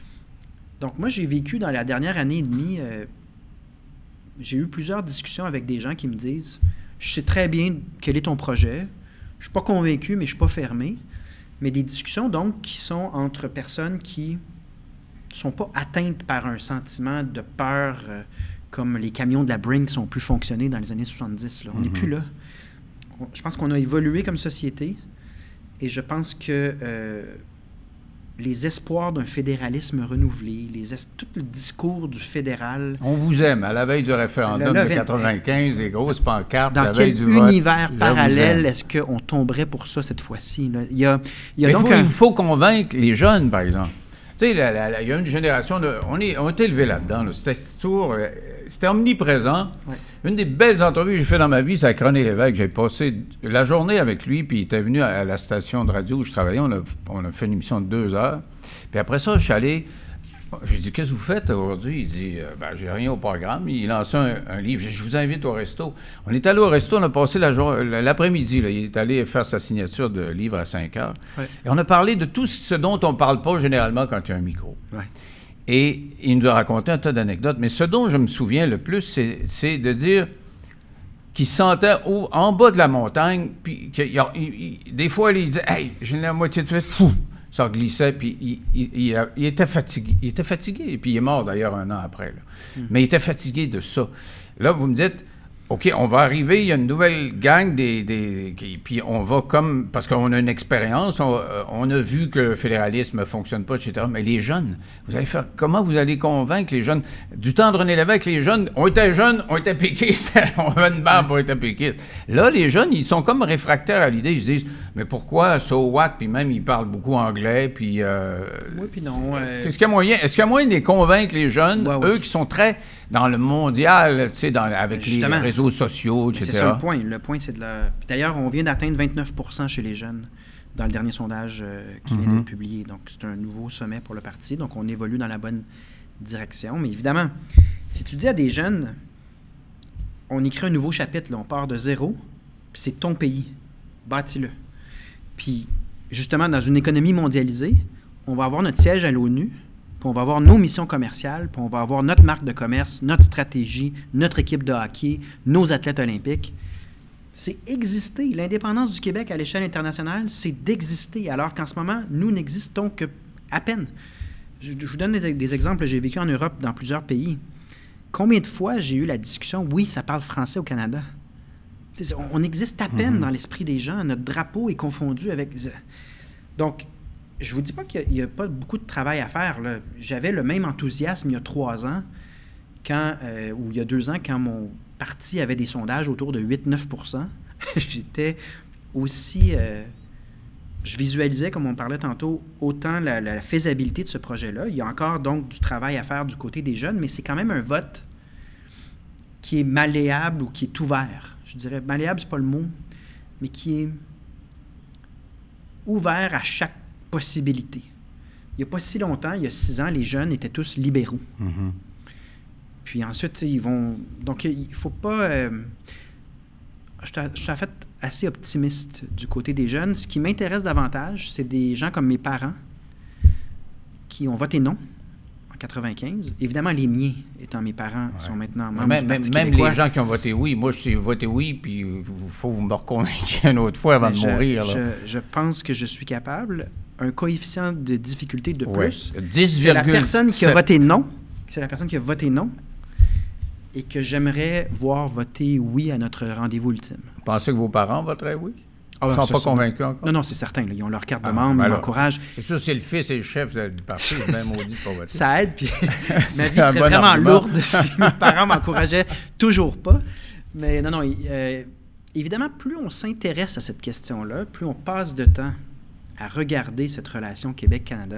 Donc, moi, j'ai vécu dans la dernière année et demie... Euh, j'ai eu plusieurs discussions avec des gens qui me disent « Je sais très bien quel est ton projet. Je ne suis pas convaincu, mais je ne suis pas fermé. » Mais des discussions, donc, qui sont entre personnes qui ne sont pas atteintes par un sentiment de peur euh, comme les camions de la Brinks ont pu fonctionner dans les années soixante-dix. Là. On n'est mm-hmm. plus là. On, je pense qu'on a évolué comme société et je pense que euh, les espoirs d'un fédéralisme renouvelé, les es- tout le discours du fédéral... On vous aime. À la veille du référendum de quatre-vingt-quinze, les grosses pancartes, dans la veille quel du vote, univers parallèle est-ce qu'on tomberait pour ça cette fois-ci? Là? Il y a, il y a Mais donc faut, un... il faut convaincre les jeunes, par exemple. Tu sais, la, la, la, il y a une génération de... On, est, on était élevés là-dedans. Là. C'était toujours... C'était omniprésent. Ouais. Une des belles entrevues que j'ai fait dans ma vie, c'est avec René Lévesque. J'ai passé la journée avec lui, puis il était venu à, à la station de radio où je travaillais. On a, on a fait une émission de deux heures. Puis après ça, je suis allé... J'ai dit, qu'est-ce que vous faites aujourd'hui? Il dit, euh, ben, j'ai rien au programme. Il lançait un, un livre. Je, je vous invite au resto. On est allé au resto, on a passé la jour, l'après-midi. Là. Il est allé faire sa signature de livre à cinq heures. Ouais. Et on a parlé de tout ce dont on ne parle pas généralement quand il y a un micro. Ouais. Et il nous a raconté un tas d'anecdotes. Mais ce dont je me souviens le plus, c'est, c'est de dire qu'il se sentait au, en bas de la montagne. Puis qu'il, il, il, des fois, il disait, hey, j'ai la moitié de fait, fou. Ça glissait, puis il, il, il, il était fatigué. Il était fatigué, puis il est mort d'ailleurs un an après. Là. Mm. Mais il était fatigué de ça. Là, vous me dites, OK, on va arriver, il y a une nouvelle gang, des, des, qui, puis on va comme, parce qu'on a une expérience, on, on a vu que le fédéralisme ne fonctionne pas, et cetera. Mais les jeunes, vous allez faire, comment vous allez convaincre les jeunes? Du temps de René Lévesque, les jeunes, on était jeunes, on était péquistes, on avait une barbe, on était péquistes. Là, les jeunes, ils sont comme réfractaires à l'idée, ils se disent, mais pourquoi, so what? Puis même, ils parlent beaucoup anglais, puis... Euh, oui, puis non. Euh... Est-ce qu'il y a moyen, est-ce qu'il y a moyen de les convaincre, les jeunes, ouais, eux oui. qui sont très dans le mondial, tu sais, dans, avec Justement. les réseaux sociaux, et cetera. C'est ça le point. Le point, c'est de la... D'ailleurs, on vient d'atteindre vingt-neuf pour cent chez les jeunes dans le dernier sondage euh, qui mm-hmm. vient d'être publié. Donc, c'est un nouveau sommet pour le parti. Donc, on évolue dans la bonne direction. Mais évidemment, si tu dis à des jeunes, on écrit un nouveau chapitre, là, on part de zéro, puis c'est ton pays, bâtis-le. Puis, justement, dans une économie mondialisée, on va avoir notre siège à l'ONU, puis on va avoir nos missions commerciales, puis on va avoir notre marque de commerce, notre stratégie, notre équipe de hockey, nos athlètes olympiques. C'est exister. L'indépendance du Québec à l'échelle internationale, c'est d'exister, alors qu'en ce moment, nous n'existons que à peine. Je, je vous donne des, des exemples. J'ai vécu en Europe, dans plusieurs pays. Combien de fois j'ai eu la discussion, oui, ça parle français au Canada. On, on existe à peine mm-hmm. dans l'esprit des gens. Notre drapeau est confondu avec... Donc, je ne vous dis pas qu'il n'y a, a pas beaucoup de travail à faire. Là. J'avais le même enthousiasme il y a trois ans, quand, euh, ou il y a deux ans, quand mon parti avait des sondages autour de huit à neuf pour cent. J'étais aussi... Euh, je visualisais, comme on parlait tantôt, autant la, la faisabilité de ce projet-là. Il y a encore donc du travail à faire du côté des jeunes, mais c'est quand même un vote qui est malléable ou qui est ouvert. Je dirais, malléable, c'est pas le mot, mais qui est ouvert à chaque possibilité. Il n'y a pas si longtemps, il y a six ans, les jeunes étaient tous libéraux. Mm-hmm. Puis ensuite, ils vont... Donc, il ne faut pas... Euh... Je suis en fait assez optimiste du côté des jeunes. Ce qui m'intéresse davantage, c'est des gens comme mes parents qui ont voté non en quatre-vingt-quinze. Évidemment, les miens, étant mes parents, ouais. sont maintenant membres même, du Parti même québécois. Les gens qui ont voté oui, moi, je suis voté oui, puis il faut me reconvaincre une autre fois avant Mais de je, mourir. Là. Je, je pense que je suis capable. Un coefficient de difficulté de plus, ouais. dix c'est la personne qui a voté non. C'est la personne qui a voté non et que j'aimerais voir voter oui à notre rendez-vous ultime. Vous pensez que vos parents voteraient oui? Ah, Ils ne sont ça, pas ça, convaincus encore? Non, non, c'est certain. Là, ils ont leur carte de ah, membre, ben ils m'encouragent. C'est sûr, c'est le fils et le chef du parti, c'est bien maudit pour voter. Ça aide, puis ma vie serait bon vraiment argument. lourde si mes parents m'encourageaient toujours pas. Mais non, non, euh, évidemment, plus on s'intéresse à cette question-là, plus on passe de temps à regarder cette relation Québec-Canada,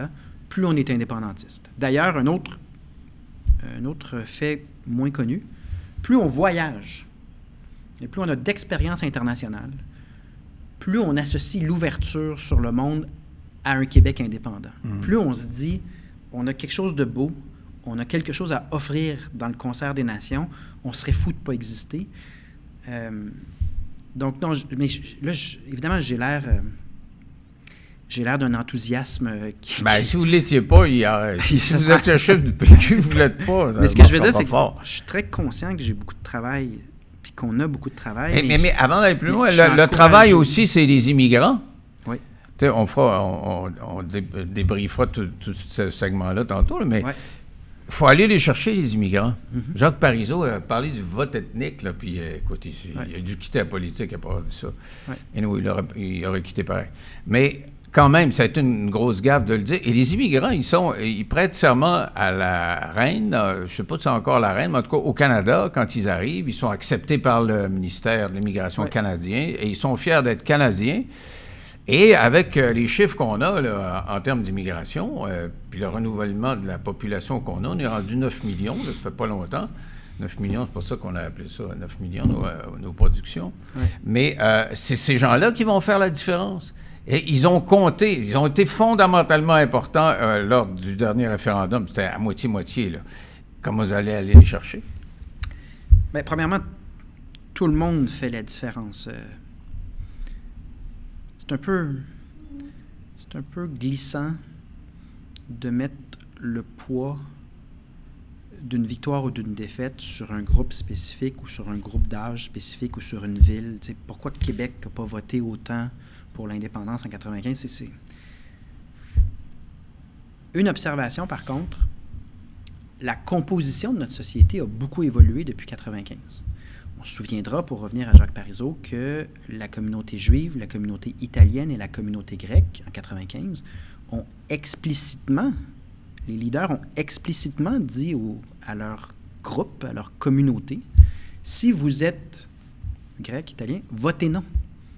plus on est indépendantiste. D'ailleurs, un autre, un autre fait moins connu, plus on voyage et plus on a d'expérience internationale, plus on associe l'ouverture sur le monde à un Québec indépendant. Mmh. Plus on se dit, on a quelque chose de beau, on a quelque chose à offrir dans le concert des nations, on serait fou de ne pas exister. Euh, donc, non, je, mais je, là, je, évidemment, j'ai l'air... Euh, J'ai l'air d'un enthousiasme qui... Ben, si vous ne l'étiez pas, il y a... si vous êtes le chef du P Q, vous ne l'êtes pas. Mais ce que je veux dire, c'est que je suis très conscient que j'ai beaucoup de travail, puis qu'on a beaucoup de travail. Mais, mais, mais avant d'aller plus loin, le, le travail aussi, c'est les immigrants. Oui. Tu sais, on fera, on, on, on débriefera tout, tout ce segment-là tantôt, mais il ouais. faut aller les chercher, les immigrants. Mm-hmm. Jacques Parizeau a parlé du vote ethnique, là, puis euh, écoute, il, ouais. il a dû quitter la politique à part de ça. Ouais. Et nous, il aurait, il aurait quitté pareil. Mais... Quand même, ça a été une grosse gaffe de le dire. Et les immigrants, ils sont, ils prêtent serment à la reine. Je ne sais pas si c'est encore la reine, mais en tout cas, au Canada, quand ils arrivent, ils sont acceptés par le ministère de l'Immigration ouais. canadien et ils sont fiers d'être Canadiens. Et avec euh, les chiffres qu'on a là, en, en termes d'immigration, euh, puis le renouvellement de la population qu'on a, on est rendu neuf millions, là, ça fait pas longtemps. neuf millions, c'est pour ça qu'on a appelé ça neuf millions, nos, euh, nos productions. Ouais. Mais euh, c'est ces gens-là qui vont faire la différence. Et ils ont compté, ils ont été fondamentalement importants euh, lors du dernier référendum. C'était à moitié-moitié, là. Comment vous allez aller les chercher? Bien, premièrement, tout le monde fait la différence. C'est un peu... C'est un peu glissant de mettre le poids d'une victoire ou d'une défaite sur un groupe spécifique ou sur un groupe d'âge spécifique ou sur une ville. Tu sais, pourquoi Québec n'a pas voté autant pour l'indépendance en quatre-vingt-quinze, c'est, c'est... Une observation, par contre, la composition de notre société a beaucoup évolué depuis quatre-vingt-quinze. On se souviendra, pour revenir à Jacques Parizeau, que la communauté juive, la communauté italienne et la communauté grecque, en quatre-vingt-quinze, ont explicitement, les leaders ont explicitement dit au, à leur groupe, à leur communauté, si vous êtes grec, italien, votez non.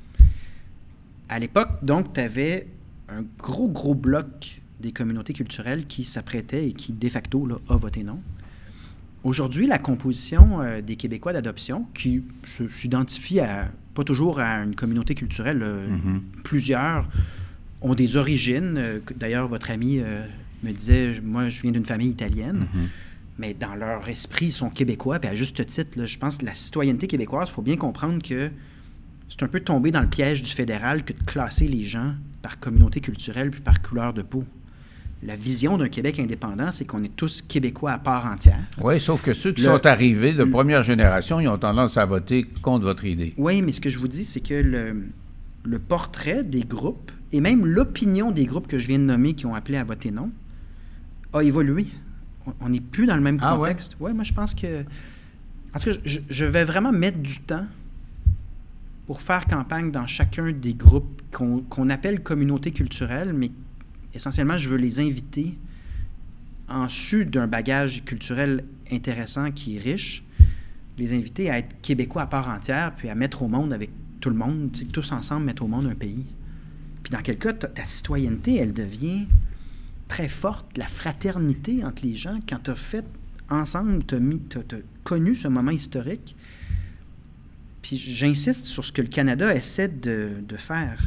À l'époque, donc, tu avais un gros, gros bloc des communautés culturelles qui s'apprêtaient et qui, de facto, là, a voté non. Aujourd'hui, la composition euh, des Québécois d'adoption, qui se, s'identifie à, pas toujours à une communauté culturelle, euh, mm-hmm. plusieurs ont des origines. Euh, d'ailleurs, votre ami euh, me disait, moi, je viens d'une famille italienne, mm-hmm. mais dans leur esprit, ils sont Québécois. Puis à juste titre, là, je pense que la citoyenneté québécoise, il faut bien comprendre que c'est un peu tomber dans le piège du fédéral que de classer les gens par communauté culturelle puis par couleur de peau. La vision d'un Québec indépendant, c'est qu'on est tous Québécois à part entière. Oui, sauf que ceux qui le, sont arrivés de le, première génération, ils ont tendance à voter contre votre idée. Oui, mais ce que je vous dis, c'est que le, le portrait des groupes, et même l'opinion des groupes que je viens de nommer qui ont appelé à voter non, a évolué. On n'est plus dans le même contexte. Ah ouais? Oui, moi je pense que... En tout cas, je, je vais vraiment mettre du temps pour faire campagne dans chacun des groupes qu'on, qu'on appelle communautés culturelles, mais essentiellement, je veux les inviter, en su d'un bagage culturel intéressant qui est riche, les inviter à être Québécois à part entière, puis à mettre au monde avec tout le monde, tous ensemble mettre au monde un pays. Puis dans quel cas, ta, ta citoyenneté, elle devient très forte, la fraternité entre les gens, quand tu as fait ensemble, tu as connu ce moment historique. Puis j'insiste sur ce que le Canada essaie de, de faire.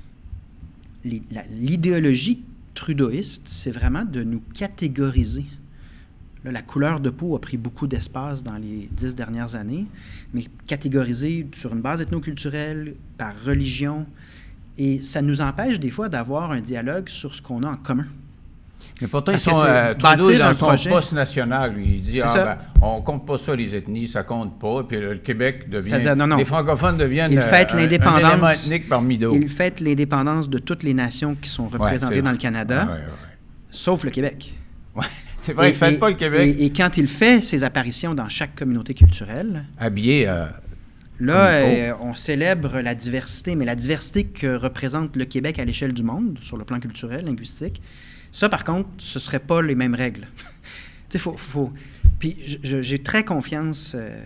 Les, la, l'idéologie trudeauiste, c'est vraiment de nous catégoriser. Là, la couleur de peau a pris beaucoup d'espace dans les dix dernières années, mais catégoriser sur une base ethnoculturelle, par religion, et ça nous empêche des fois d'avoir un dialogue sur ce qu'on a en commun. Mais pourtant, ils sont, euh, Trudeau est dans son projet. Poste national, lui. Il dit, ah, ben, on ne compte pas ça, les ethnies, ça ne compte pas. Puis le Québec devient... Dit, non, non. Les francophones deviennent il fête euh, l'indépendance, un élément ethnique parmi d'autres. Il fête l'indépendance de toutes les nations qui sont représentées ouais, dans le Canada, ouais, ouais, ouais. sauf le Québec. Ouais, c'est vrai, et, il ne fête pas le Québec. Et, et quand il fait ses apparitions dans chaque communauté culturelle... Habillé... Euh, là, euh, on célèbre la diversité, mais la diversité que représente le Québec à l'échelle du monde, sur le plan culturel, linguistique... Ça, par contre, ce ne seraient pas les mêmes règles. Tu sais, faut, faut... Puis je, j'ai très confiance euh,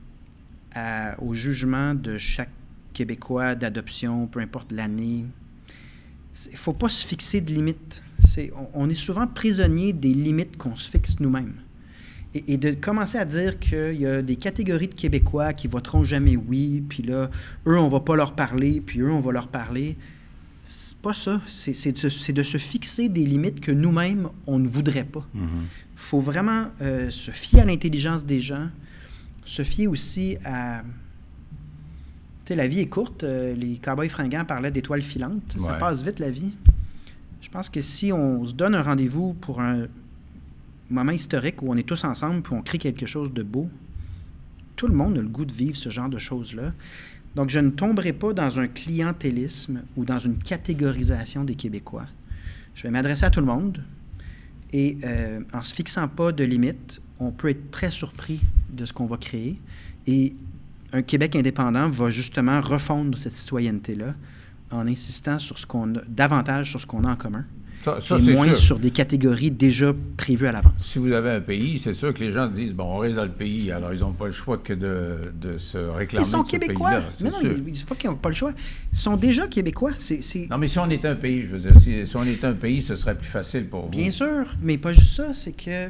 à, au jugement de chaque Québécois d'adoption, peu importe l'année. Il ne faut pas se fixer de limites. C'est, on, on est souvent prisonnier des limites qu'on se fixe nous-mêmes. Et, et de commencer à dire qu'il y a des catégories de Québécois qui voteront jamais oui, puis là, eux, on va pas leur parler, puis eux, on va leur parler. C'est pas ça. C'est, c'est, de, c'est de se fixer des limites que nous-mêmes, on ne voudrait pas. Il mm-hmm. faut vraiment euh, se fier à l'intelligence des gens, se fier aussi à... Tu sais, la vie est courte. Euh, les Cowboys fringants parlaient d'étoiles filantes. Ouais. Ça passe vite, la vie. Je pense que si on se donne un rendez-vous pour un moment historique où on est tous ensemble puis on crée quelque chose de beau, tout le monde a le goût de vivre ce genre de choses-là. Donc, je ne tomberai pas dans un clientélisme ou dans une catégorisation des Québécois. Je vais m'adresser à tout le monde et euh, en ne se fixant pas de limites, on peut être très surpris de ce qu'on va créer. Et un Québec indépendant va justement refondre cette citoyenneté-là en insistant sur ce qu'on a, davantage sur ce qu'on a en commun. Ça, ça, et moins sûr. Sur des catégories déjà prévues à l'avance. Si vous avez un pays, c'est sûr que les gens se disent, bon, on reste dans le pays, alors ils n'ont pas le choix que de, de se réclamer. Ils sont de Québécois. Ce pays-là, mais non, ils, c'est pas qu'ils n'ont pas le choix. Ils sont déjà Québécois. C'est, c'est... Non, mais si on était un pays, je veux dire, si, si on était un pays, ce serait plus facile pour vous. Bien sûr, mais pas juste ça, c'est que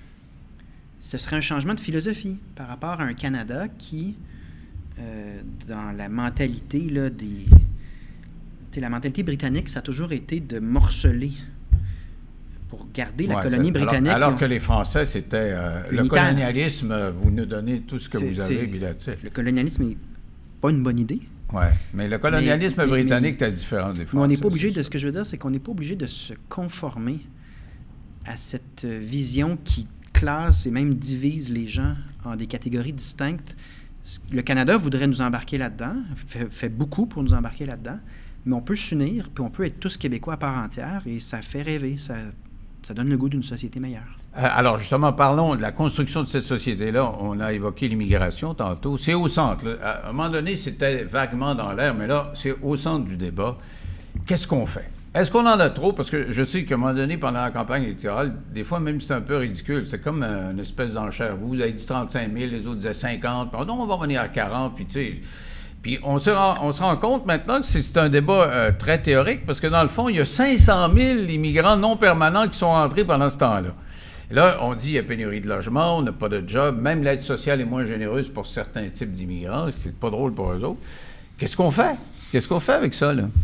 ce serait un changement de philosophie par rapport à un Canada qui, euh, dans la mentalité là, des... La mentalité britannique, ça a toujours été de morceler pour garder la ouais, colonie britannique. Alors, alors que les Français, c'était euh, le colonialisme, vous nous donnez tout ce que c'est, vous avez, puis là, le colonialisme n'est pas une bonne idée. Oui, mais le colonialisme mais, britannique mais, est différent des Français. Mais on n'est pas obligé de, ce que je veux dire, c'est qu'on n'est pas obligé de se conformer à cette vision qui classe et même divise les gens en des catégories distinctes. Le Canada voudrait nous embarquer là-dedans, fait, fait beaucoup pour nous embarquer là-dedans. Mais on peut s'unir, puis on peut être tous Québécois à part entière, et ça fait rêver, ça, ça donne le goût d'une société meilleure. Alors, justement, parlons de la construction de cette société-là. On a évoqué l'immigration tantôt. C'est au centre. Là. À un moment donné, c'était vaguement dans l'air, mais là, c'est au centre du débat. Qu'est-ce qu'on fait? Est-ce qu'on en a trop? Parce que je sais qu'à un moment donné, pendant la campagne électorale, des fois, même c'est un peu ridicule. C'est comme une espèce d'enchère. Vous, vous avez dit trente-cinq mille, les autres disaient cinquante. Pardon, on va revenir à quarante, puis tu sais... Puis on se, rend, on se rend compte maintenant que c'est, c'est un débat euh, très théorique parce que dans le fond, il y a cinq cent mille immigrants non permanents qui sont entrés pendant ce temps-là. Et là, on dit qu'il y a pénurie de logement, on n'a pas de job, même l'aide sociale est moins généreuse pour certains types d'immigrants, c'est pas drôle pour eux autres. Qu'est-ce qu'on fait? Qu'est-ce qu'on fait avec ça, là?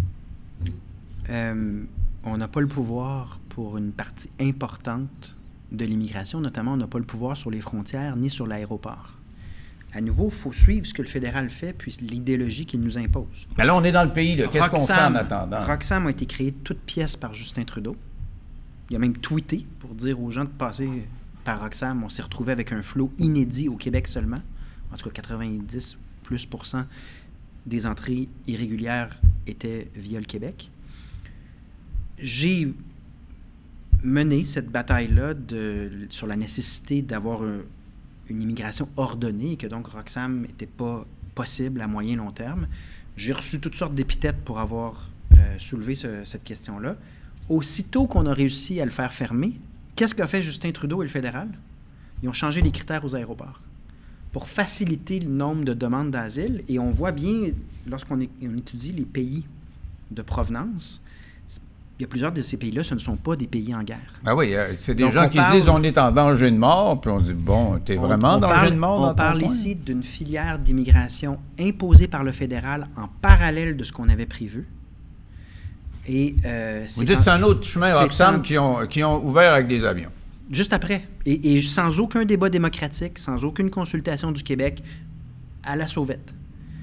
Euh, on n'a pas le pouvoir pour une partie importante de l'immigration, notamment on n'a pas le pouvoir sur les frontières ni sur l'aéroport. À nouveau, il faut suivre ce que le fédéral fait, puis l'idéologie qu'il nous impose. Mais là, on est dans le pays. Là. Qu'est-ce Roxham, qu'on fait en attendant? Roxham a été créé toute pièce par Justin Trudeau. Il a même tweeté pour dire aux gens de passer par Roxham. On s'est retrouvé avec un flot inédit au Québec seulement. En tout cas, quatre-vingt-dix plus pour cent des entrées irrégulières étaient via le Québec. J'ai mené cette bataille-là de, sur la nécessité d'avoir un... une immigration ordonnée et que donc Roxham n'était pas possible à moyen long terme. J'ai reçu toutes sortes d'épithètes pour avoir euh, soulevé ce, cette question-là. Aussitôt qu'on a réussi à le faire fermer, qu'est-ce qu'a fait Justin Trudeau et le fédéral? Ils ont changé les critères aux aéroports pour faciliter le nombre de demandes d'asile. Et on voit bien, lorsqu'on é- on étudie les pays de provenance, il y a plusieurs de ces pays-là, ce ne sont pas des pays en guerre. Ah oui, c'est des Donc gens qui parle, disent on est en danger de mort, puis on dit bon, t'es on, vraiment en danger parle, de mort. On parle ici d'une filière d'immigration imposée par le fédéral en parallèle de ce qu'on avait prévu. Et, euh, Vous dites que c'est un autre chemin, Roxham, en... qui, ont, qui ont ouvert avec des avions. Juste après. Et, et sans aucun débat démocratique, sans aucune consultation du Québec, à la sauvette.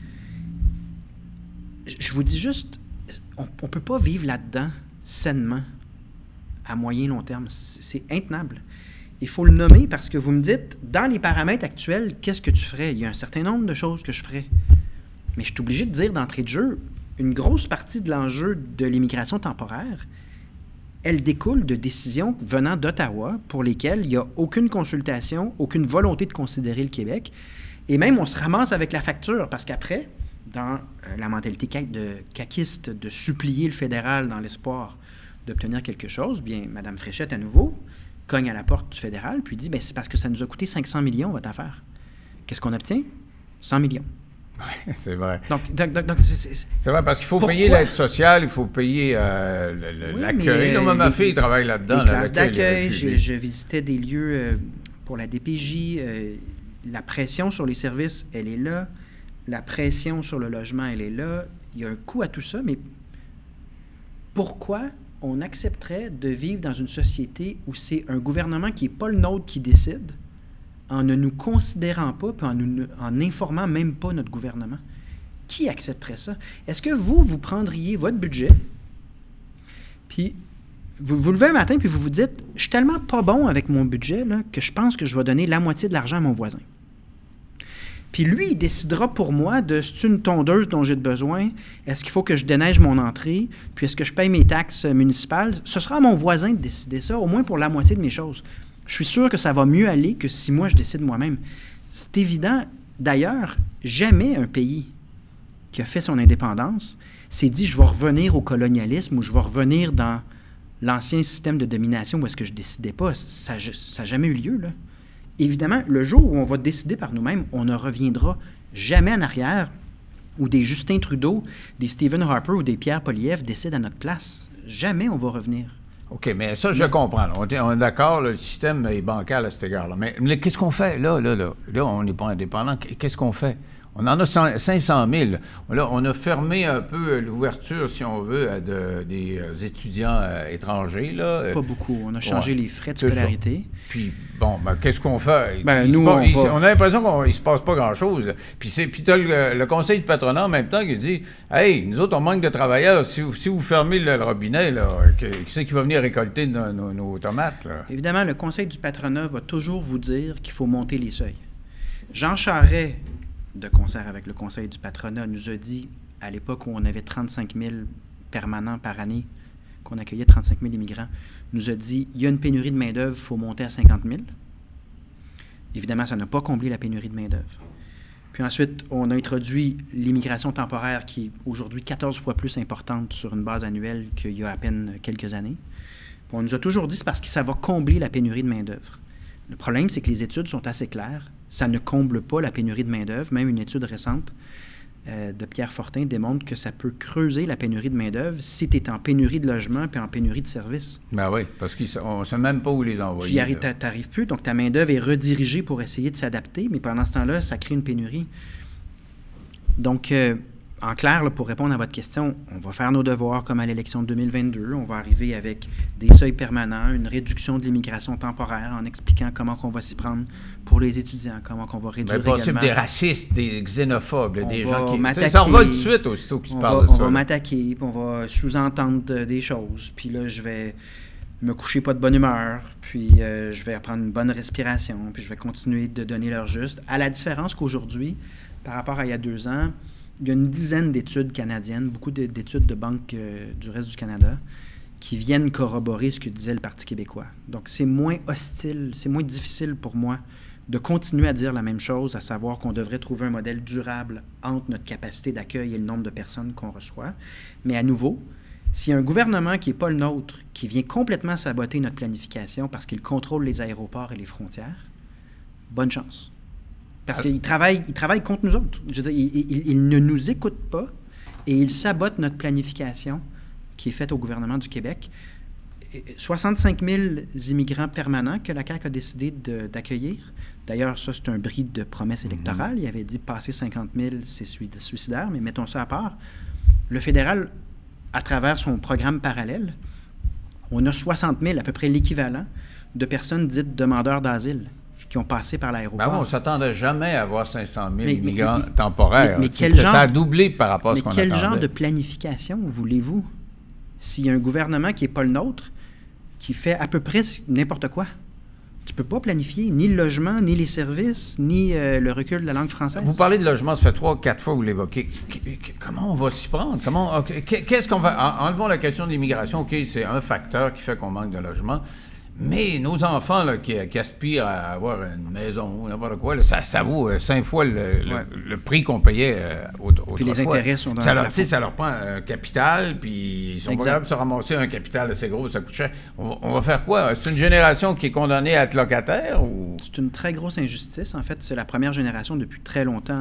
Je vous dis juste, on ne peut pas vivre là-dedans sainement, à moyen long terme. C'est intenable. Il faut le nommer parce que vous me dites, dans les paramètres actuels, qu'est-ce que tu ferais? Il y a un certain nombre de choses que je ferais. Mais je suis obligé de dire d'entrée de jeu, une grosse partie de l'enjeu de l'immigration temporaire, elle découle de décisions venant d'Ottawa pour lesquelles il n'y a aucune consultation, aucune volonté de considérer le Québec. Et même, on se ramasse avec la facture parce qu'après, dans euh, la mentalité de caquiste de supplier le fédéral dans l'espoir d'obtenir quelque chose, bien, Mme Fréchette, à nouveau, cogne à la porte du fédéral, puis dit, bien, c'est parce que ça nous a coûté cinq cents millions, votre affaire. Qu'est-ce qu'on obtient? cent millions. Oui, c'est vrai. Donc, donc, donc, donc c'est vrai, parce qu'il faut pourquoi? payer l'aide sociale, il faut payer euh, l'accueil. Oui, ma fille travaille là-dedans. Les classes d'accueil, je, je visitais des lieux euh, pour la D P J. Euh, la pression sur les services, elle est là. La pression sur le logement, elle est là. Il y a un coût à tout ça, mais pourquoi on accepterait de vivre dans une société où c'est un gouvernement qui n'est pas le nôtre qui décide, en ne nous considérant pas, puis en, nous, en n'informant même pas notre gouvernement? Qui accepterait ça? Est-ce que vous, vous prendriez votre budget, puis vous vous levez un matin, puis vous vous dites, je suis tellement pas bon avec mon budget là, que je pense que je vais donner la moitié de l'argent à mon voisin. Puis lui, il décidera pour moi de, c'est une tondeuse dont j'ai besoin, est-ce qu'il faut que je déneige mon entrée, puis est-ce que je paye mes taxes municipales? Ce sera à mon voisin de décider ça, au moins pour la moitié de mes choses. Je suis sûr que ça va mieux aller que si moi, je décide moi-même. C'est évident. D'ailleurs, jamais un pays qui a fait son indépendance s'est dit « je vais revenir au colonialisme » ou « je vais revenir dans l'ancien système de domination où est-ce que je ne décidais pas ». Ça n'a jamais eu lieu, là. Évidemment, le jour où on va décider par nous-mêmes, on ne reviendra jamais en arrière où des Justin Trudeau, des Stephen Harper ou des Pierre Poilievre décident à notre place. Jamais on va revenir. OK, mais ça, je comprends. Là. On est, on est d'accord, le système est bancal à cet égard-là. Mais, mais qu'est-ce qu'on fait? Là, là, là, là, on n'est pas indépendant. Qu'est-ce qu'on fait? On en a cinq cent mille. Là, on a fermé un peu l'ouverture, si on veut, à de, des étudiants étrangers. Là. Pas beaucoup. On a changé ouais. les frais de scolarité. Puis, bon, ben, qu'est-ce qu'on fait? Ben, il nous, pas, on, il, va... on a l'impression qu'il ne se passe pas grand-chose. Puis, puis tu as le, le conseil de patronat en même temps qui dit « Hey, nous autres, on manque de travailleurs. Si, si vous fermez le, le robinet, là, qui c'est qui va venir récolter nos, nos, nos tomates? » là? Évidemment, le conseil du patronat va toujours vous dire qu'il faut monter les seuils. Jean Charest, de concert avec le conseil du patronat, nous a dit, à l'époque où on avait trente-cinq mille permanents par année, qu'on accueillait trente-cinq mille immigrants, nous a dit, il y a une pénurie de main-d'œuvre, il faut monter à cinquante mille. Évidemment, ça n'a pas comblé la pénurie de main-d'œuvre. Puis ensuite, on a introduit l'immigration temporaire, qui est aujourd'hui quatorze fois plus importante sur une base annuelle qu'il y a à peine quelques années. Puis on nous a toujours dit, c'est parce que ça va combler la pénurie de main-d'œuvre. Le problème, c'est que les études sont assez claires. Ça ne comble pas la pénurie de main-d'œuvre. Même une étude récente euh, de Pierre Fortin démontre que ça peut creuser la pénurie de main-d'œuvre si tu es en pénurie de logement puis en pénurie de services. Ben oui, parce qu'on ne sait même pas où les envoyer. Tu n'y arrives plus, donc ta main-d'œuvre est redirigée pour essayer de s'adapter, mais pendant ce temps-là, ça crée une pénurie. Donc, euh, en clair, là, pour répondre à votre question, on va faire nos devoirs comme à l'élection de deux mille vingt-deux. On va arriver avec des seuils permanents, une réduction de l'immigration temporaire en expliquant comment on va s'y prendre pour les étudiants, comment on va réduire mais également... des racistes, des xénophobes, on des gens qui... m'attaquer, ça revole tout de suite aussitôt qu'ils se parlent de on ça. On va m'attaquer, puis on va sous-entendre des choses, puis là, je vais me coucher pas de bonne humeur, puis euh, je vais prendre une bonne respiration, puis je vais continuer de donner l'heure juste. À la différence qu'aujourd'hui, par rapport à il y a deux ans, il y a une dizaine d'études canadiennes, beaucoup d'études de banques euh, du reste du Canada, qui viennent corroborer ce que disait le Parti québécois. Donc, c'est moins hostile, c'est moins difficile pour moi de continuer à dire la même chose, à savoir qu'on devrait trouver un modèle durable entre notre capacité d'accueil et le nombre de personnes qu'on reçoit. Mais à nouveau, s'il y a un gouvernement qui n'est pas le nôtre, qui vient complètement saboter notre planification parce qu'il contrôle les aéroports et les frontières, bonne chance. Parce qu'il travaille, il travaille contre nous autres. Je veux dire, il, il, il ne nous écoute pas et il sabote notre planification qui est faite au gouvernement du Québec. soixante-cinq mille immigrants permanents que la C A Q a décidé de, d'accueillir. D'ailleurs, ça, c'est un bris de promesse électorale. Mm-hmm. Il avait dit passer cinquante mille, c'est suicidaire, mais mettons ça à part. Le fédéral, à travers son programme parallèle, on a soixante mille, à peu près l'équivalent, de personnes dites demandeurs d'asile qui ont passé par l'aéroport. Ben oui, on ne s'attendait jamais à avoir cinq cent mille mais, immigrants mais, mais, temporaires. Mais, mais quel ça, genre, ça a doublé par rapport à ce qu'on attendait. Mais quel genre de planification voulez-vous? S'il y a un gouvernement qui n'est pas le nôtre, qui fait à peu près n'importe quoi, tu ne peux pas planifier ni le logement, ni les services, ni euh, le recul de la langue française. Vous parlez de logement, ça fait trois, quatre fois que vous l'évoquez. Comment on va s'y prendre? Comment, qu'est-ce qu'on va... Enlevons la question de l'immigration. OK, c'est un facteur qui fait qu'on manque de logement. Mais nos enfants là, qui, qui aspirent à avoir une maison, n'importe quoi, là, ça, ça vaut euh, cinq fois le, le, ouais. le prix qu'on payait euh, autrefois. Puis les intérêts sont dans ça la leur, ça leur prend un capital, puis ils sont pas capables de se ramasser un capital assez gros, ça coûte cher. On va, on va faire quoi? C'est une génération qui est condamnée à être locataire? Ou... C'est une très grosse injustice. En fait, c'est la première génération depuis très longtemps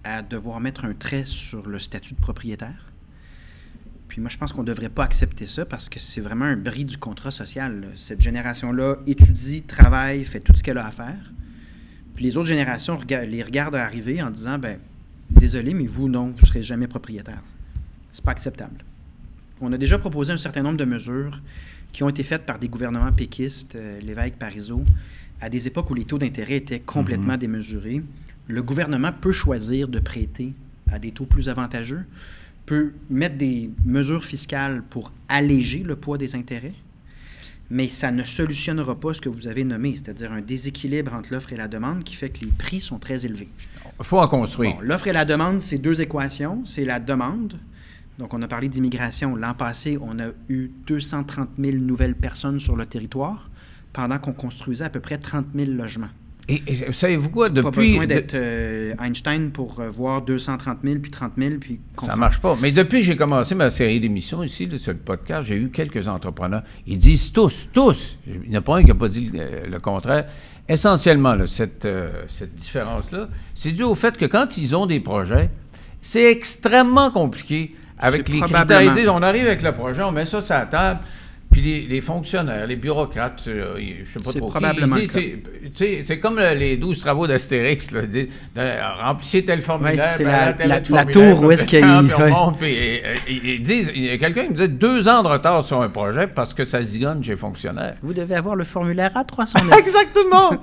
à devoir mettre un trait sur le statut de propriétaire. Puis moi, je pense qu'on ne devrait pas accepter ça parce que c'est vraiment un bris du contrat social. Cette génération-là étudie, travaille, fait tout ce qu'elle a à faire. Puis les autres générations les regardent arriver en disant, ben désolé, mais vous, non, vous ne serez jamais propriétaire. C'est pas acceptable. On a déjà proposé un certain nombre de mesures qui ont été faites par des gouvernements péquistes, euh, Lévesque, Parizeau, à des époques où les taux d'intérêt étaient complètement mm-hmm. démesurés. Le gouvernement peut choisir de prêter à des taux plus avantageux, peut mettre des mesures fiscales pour alléger le poids des intérêts, mais ça ne solutionnera pas ce que vous avez nommé, c'est-à-dire un déséquilibre entre l'offre et la demande qui fait que les prix sont très élevés. Il faut en construire. Bon, l'offre et la demande, c'est deux équations. C'est la demande. Donc, on a parlé d'immigration. L'an passé, on a eu deux cent trente mille nouvelles personnes sur le territoire pendant qu'on construisait à peu près trente mille logements. Et, et savez-vous quoi, depuis... Pas besoin d'être euh, Einstein pour euh, voir deux cent trente mille, puis trente mille, puis... comprendre. Ça marche pas. Mais depuis que j'ai commencé ma série d'émissions ici, là, sur le podcast, j'ai eu quelques entrepreneurs. Ils disent tous, tous, il n'y en a pas un qui n'a pas dit le, le contraire, essentiellement, là, cette, euh, cette différence-là, c'est dû au fait que quand ils ont des projets, c'est extrêmement compliqué avec les critères. Ils disent, on arrive avec le projet, on met ça sur la table... Puis les, les fonctionnaires, les bureaucrates, euh, je ne sais pas c'est trop probablement qui, c'est, c'est comme le, les douze travaux d'Astérix. Là, dit, de, remplissez tel formulaire, ouais, ben, la, tel la, formulaire, la tour où est-ce qu'il y a... Puis on monte, puis euh, ils disent, il y a quelqu'un qui me disait deux ans de retard sur un projet parce que ça zigonne chez les fonctionnaires. Vous devez avoir le formulaire A trois cent neuf. Exactement!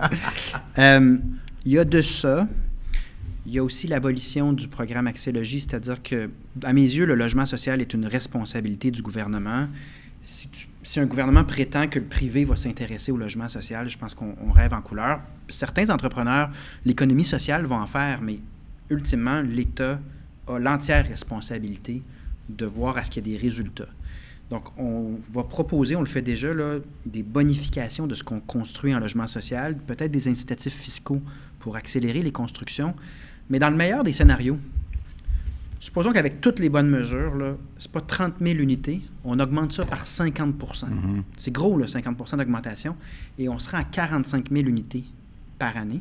euh, il y a de ça. Il y a aussi l'abolition du programme Accès Logis, c'est-à-dire que, à mes yeux, le logement social est une responsabilité du gouvernement. Si, tu, si un gouvernement prétend que le privé va s'intéresser au logement social, je pense qu'on on rêve en couleur. Certains entrepreneurs, l'économie sociale vont en faire, mais ultimement, l'État a l'entière responsabilité de voir à ce qu'il y ait des résultats. Donc, on va proposer, on le fait déjà, là, des bonifications de ce qu'on construit en logement social, peut-être des incitatifs fiscaux pour accélérer les constructions, mais dans le meilleur des scénarios, supposons qu'avec toutes les bonnes mesures, là, c'est pas trente mille unités, on augmente ça par cinquante pour cent. Mm-hmm. C'est gros, là, cinquante pour cent d'augmentation, et on sera à quarante-cinq mille unités par année.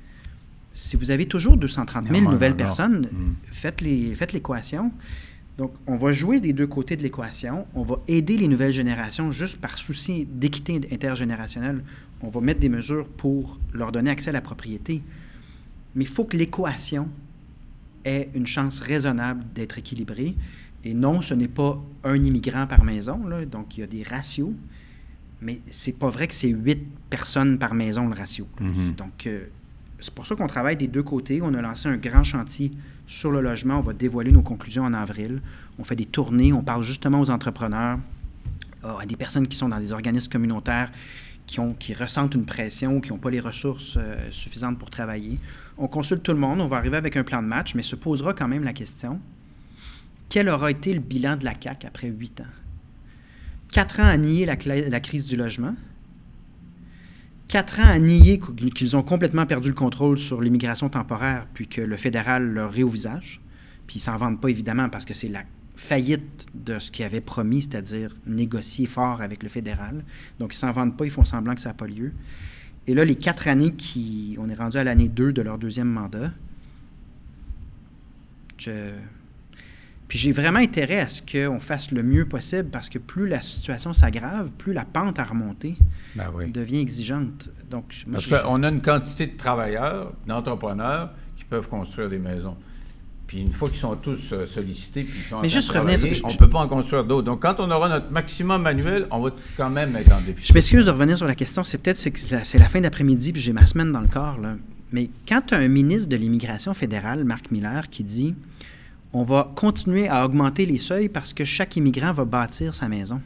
Si vous avez toujours deux cent trente mille non, nouvelles non, non. personnes, mm. faites, les, faites l'équation. Donc, on va jouer des deux côtés de l'équation. On va aider les nouvelles générations juste par souci d'équité intergénérationnelle. On va mettre des mesures pour leur donner accès à la propriété. Mais il faut que l'équation ait une chance raisonnable d'être équilibrée. Et non, ce n'est pas un immigrant par maison, là, donc il y a des ratios, mais c'est pas vrai que c'est huit personnes par maison, le ratio. Mm-hmm. Donc, euh, c'est pour ça qu'on travaille des deux côtés. On a lancé un grand chantier sur le logement. On va dévoiler nos conclusions en avril. On fait des tournées. On parle justement aux entrepreneurs, à des personnes qui sont dans des organismes communautaires qui, ont, qui ressentent une pression, qui n'ont pas les ressources euh, suffisantes pour travailler. On consulte tout le monde. On va arriver avec un plan de match, mais se posera quand même la question, quel aura été le bilan de la C A Q après huit ans? Quatre ans à nier la, la crise du logement. Quatre ans à nier qu'ils ont complètement perdu le contrôle sur l'immigration temporaire, puis que le fédéral leur rit au visage. Puis ils ne s'en vendent pas, évidemment, parce que c'est la faillite de ce qu'ils avaient promis, c'est-à-dire négocier fort avec le fédéral. Donc, ils ne s'en vendent pas, ils font semblant que ça n'a pas lieu. Et là, les quatre années qui... On est rendu à l'année deux de leur deuxième mandat. Je... Puis j'ai vraiment intérêt à ce qu'on fasse le mieux possible parce que plus la situation s'aggrave, plus la pente à remonter ben oui. devient exigeante. Donc, moi, parce je... qu'on a une quantité de travailleurs, d'entrepreneurs qui peuvent construire des maisons. Puis une fois qu'ils sont tous euh, sollicités, puis ils sont Mais juste revenir, je... on ne peut pas en construire d'autres. Donc quand on aura notre maximum annuel, on va quand même être en déficit. Je m'excuse de revenir sur la question. C'est peut-être c'est, c'est la fin d'après-midi, puis j'ai ma semaine dans le corps, là. Mais quand tu as un ministre de l'immigration fédérale, Marc Miller, qui dit... on va continuer à augmenter les seuils parce que chaque immigrant va bâtir sa maison.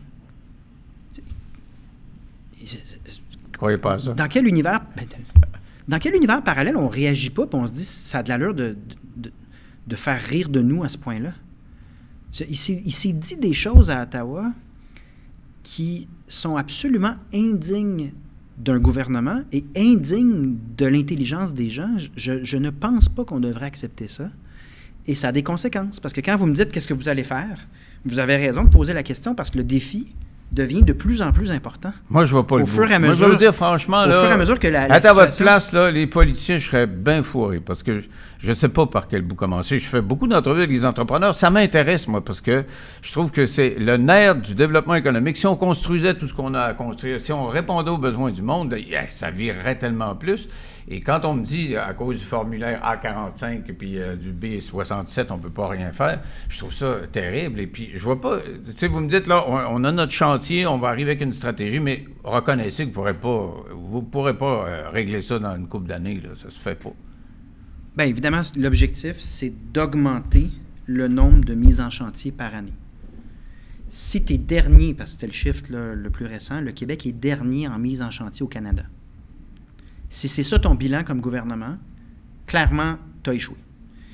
Croyez pas à ça. Dans quel univers, dans quel univers parallèle on ne réagit pas et on se dit ça a de l'allure de, de, de faire rire de nous à ce point-là? Il s'est, il s'est dit des choses à Ottawa qui sont absolument indignes d'un gouvernement et indignes de l'intelligence des gens. Je, je ne pense pas qu'on devrait accepter ça. Et ça a des conséquences. Parce que quand vous me dites qu'est-ce que vous allez faire, vous avez raison de poser la question parce que le défi devient de plus en plus important. Moi, je vois pas au le fur bout. et à mesure, Moi, je veux dire, franchement, au là, fur et à mesure que la, la à situation... votre place, là, les politiciens, je serais bien fourré, parce que je ne sais pas par quel bout commencer. Je fais beaucoup d'entrevues avec les entrepreneurs. Ça m'intéresse, moi, parce que je trouve que c'est le nerf du développement économique. Si on construisait tout ce qu'on a à construire, si on répondait aux besoins du monde, yeah, ça virerait tellement plus. Et quand on me dit, à cause du formulaire A quarante-cinq et puis euh, du B soixante-sept, on ne peut pas rien faire, je trouve ça terrible. Et puis, je vois pas... Tu sais, vous me dites, là, on, on a notre chantier, on va arriver avec une stratégie, mais reconnaissez que vous ne pourrez pas, vous pourrez pas euh, régler ça dans une couple d'années, là, ça se fait pas. Bien, évidemment, l'objectif, c'est d'augmenter le nombre de mises en chantier par année. Si tu es dernier, parce que c'était le chiffre là, le plus récent, le Québec est dernier en mise en chantier au Canada. Si c'est ça ton bilan comme gouvernement, clairement, tu as échoué.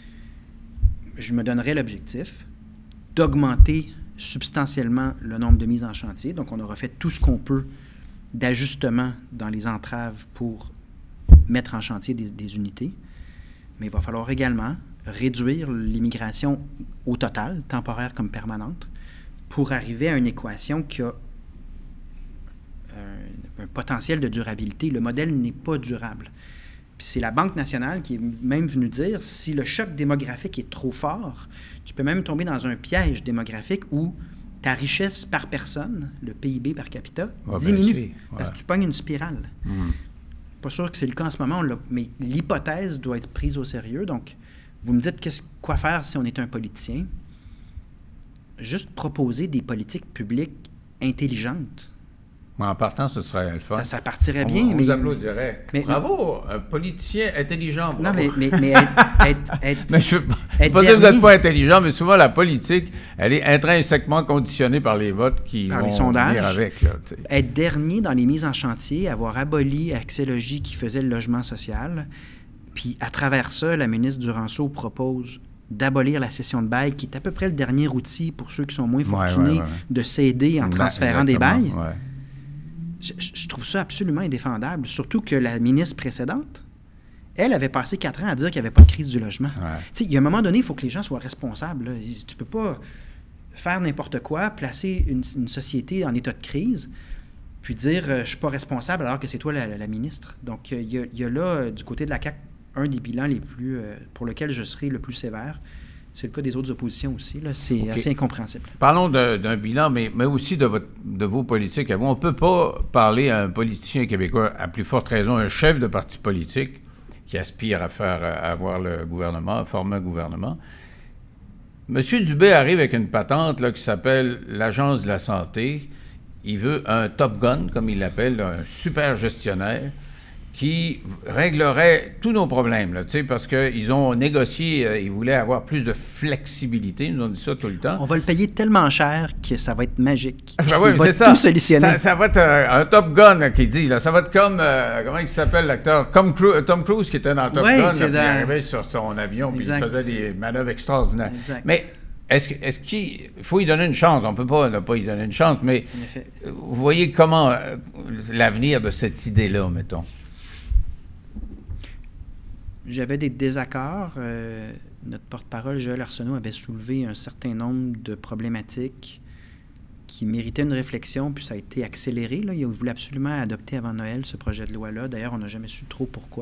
Je me donnerais l'objectif d'augmenter substantiellement le nombre de mises en chantier. Donc, on aura fait tout ce qu'on peut d'ajustement dans les entraves pour mettre en chantier des, des unités. Mais il va falloir également réduire l'immigration au total, temporaire comme permanente, pour arriver à une équation qui a un, un potentiel de durabilité. Le modèle n'est pas durable. Puis c'est la Banque nationale qui est même venue dire, si le choc démographique est trop fort, tu peux même tomber dans un piège démographique où ta richesse par personne, le P I B par capita, ouais, diminue, ben, ouais. parce que tu pognes une spirale. Mmh. Pas sûr que c'est le cas en ce moment, mais l'hypothèse doit être prise au sérieux. Donc, vous me dites qu'est-ce, quoi faire si on est un politicien? Juste proposer des politiques publiques intelligentes. En partant, ce serait le fun. Ça, ça partirait bien, on, on mais... vous applaudirait. Mais, bravo, un politicien intelligent. Bravo. Non, mais, mais, mais être... être, être mais je ne veux pas dire que vous n'êtes pas intelligent, mais souvent, la politique, elle est intrinsèquement conditionnée par les votes qui par vont les sondages, venir avec. Là, être dernier dans les mises en chantier, avoir aboli Accès-Logis qui faisait le logement social, puis à travers ça, la ministre Duranceau propose d'abolir la cession de bail, qui est à peu près le dernier outil pour ceux qui sont moins fortunés ouais, ouais, ouais. de céder en transférant des bails. Ouais. Je, je trouve ça absolument indéfendable, surtout que la ministre précédente, elle avait passé quatre ans à dire qu'il n'y avait pas de crise du logement. Ouais. Il y a un moment donné, il faut que les gens soient responsables. Là. Tu ne peux pas faire n'importe quoi, placer une, une société en état de crise, puis dire euh, « je ne suis pas responsable » alors que c'est toi la, la, la ministre. Donc, il y, y a là, euh, du côté de la C A Q, un des bilans les plus euh, pour lequel je serai le plus sévère. C'est le cas des autres oppositions aussi. Là. C'est okay. assez incompréhensible. Parlons de, d'un bilan, mais, mais aussi de, votre, de vos politiques. On ne peut pas parler à un politicien québécois, à plus forte raison, un chef de parti politique qui aspire à faire à avoir le gouvernement, à former un gouvernement. M. Dubé arrive avec une patente là, qui s'appelle l'Agence de la santé. Il veut un Top Gun, comme il l'appelle, un super gestionnaire, qui réglerait tous nos problèmes, là, parce qu'ils ont négocié, euh, ils voulaient avoir plus de flexibilité, ils nous ont dit ça tout le temps. On va le payer tellement cher que ça va être magique. Ah, ben oui, il va c'est tout ça. solutionner. Ça, ça va être un, un Top Gun là, qui dit, là, ça va être comme, euh, comment il s'appelle l'acteur, Tom Cruise, Tom Cruise qui était dans Top oui, Gun, c'est là, dans... puis il arrivait sur son avion, puis il faisait des manœuvres extraordinaires. Exact. Mais est-ce, est-ce qu'il faut y donner une chance? On ne peut pas ne pas y donner une chance, mais vous voyez comment euh, l'avenir de cette idée-là, mettons? J'avais des désaccords. Euh, notre porte-parole, Joël Arsenault, avait soulevé un certain nombre de problématiques qui méritaient une réflexion, puis ça a été accéléré. Là. Il voulait absolument adopter avant Noël ce projet de loi-là. D'ailleurs, on n'a jamais su trop pourquoi.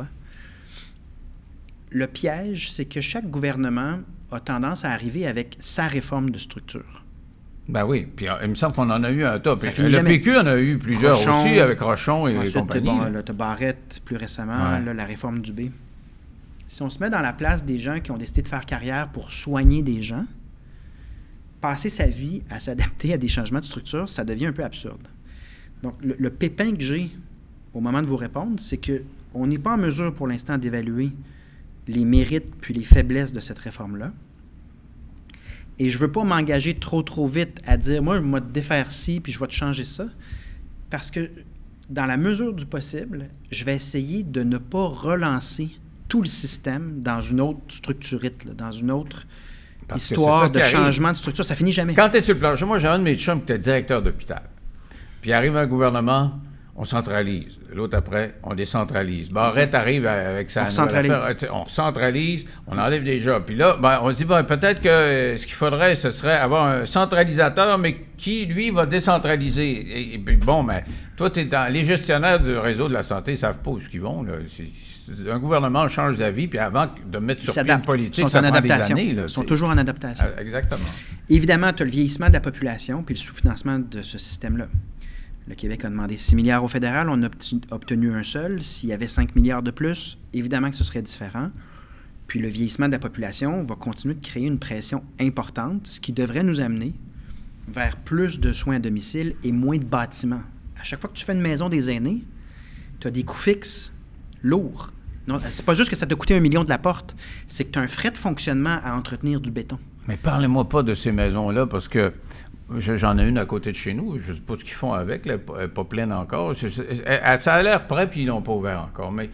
Le piège, c'est que chaque gouvernement a tendance à arriver avec sa réforme de structure. Ben oui, puis il me semble qu'on en a eu un top. Le jamais. P Q en a eu plusieurs Rochon, aussi, avec Rochon et ensuite, compagnie. Bon, là, t'as Barrette plus récemment, ouais. là, la réforme du B. Si on se met dans la place des gens qui ont décidé de faire carrière pour soigner des gens, passer sa vie à s'adapter à des changements de structure, ça devient un peu absurde. Donc, le, le pépin que j'ai au moment de vous répondre, c'est qu'on n'est pas en mesure pour l'instant d'évaluer les mérites puis les faiblesses de cette réforme-là. Et je ne veux pas m'engager trop, trop vite à dire « moi, je vais te défaire ci, puis je vais te changer ça », parce que, dans la mesure du possible, je vais essayer de ne pas relancer tout le système dans une autre structurite, là, dans une autre Parce histoire de changement de structure. Ça finit jamais. Quand tu es sur le plancher, moi, j'ai un de mes chums qui était directeur d'hôpital. Puis arrive un gouvernement, on centralise. L'autre après, on décentralise. Barrette arrive avec sa... On centralise. Affaire, on centralise, on enlève des jobs. Puis là, ben, on se dit, ben, peut-être que ce qu'il faudrait, ce serait avoir un centralisateur, mais qui, lui, va décentraliser. Et, et puis bon, mais toi, t'es dans... les gestionnaires du réseau de la santé ne savent pas où ils vont. Là. C'est, c'est, un gouvernement change d'avis, puis avant de mettre sur pied une politique, ils sont ça en prend adaptation. des années. Là, ils sont toujours en adaptation. Ah, exactement. Évidemment, tu as le vieillissement de la population, puis le sous-financement de ce système-là. Le Québec a demandé six milliards au fédéral, on a obtenu un seul. S'il y avait cinq milliards de plus, évidemment que ce serait différent. Puis le vieillissement de la population va continuer de créer une pression importante, ce qui devrait nous amener vers plus de soins à domicile et moins de bâtiments. À chaque fois que tu fais une maison des aînés, tu as des coûts fixes lourds. Non, c'est pas juste que ça t'a coûté un million de la porte, c'est que tu as un frais de fonctionnement à entretenir du béton. Mais parlez-moi pas de ces maisons-là, parce que j'en ai une à côté de chez nous. Je ne sais pas ce qu'ils font avec. Elle n'est pas pleine encore. Je, elle, ça a l'air prêt, puis ils ne l'ont pas ouvert encore. Mais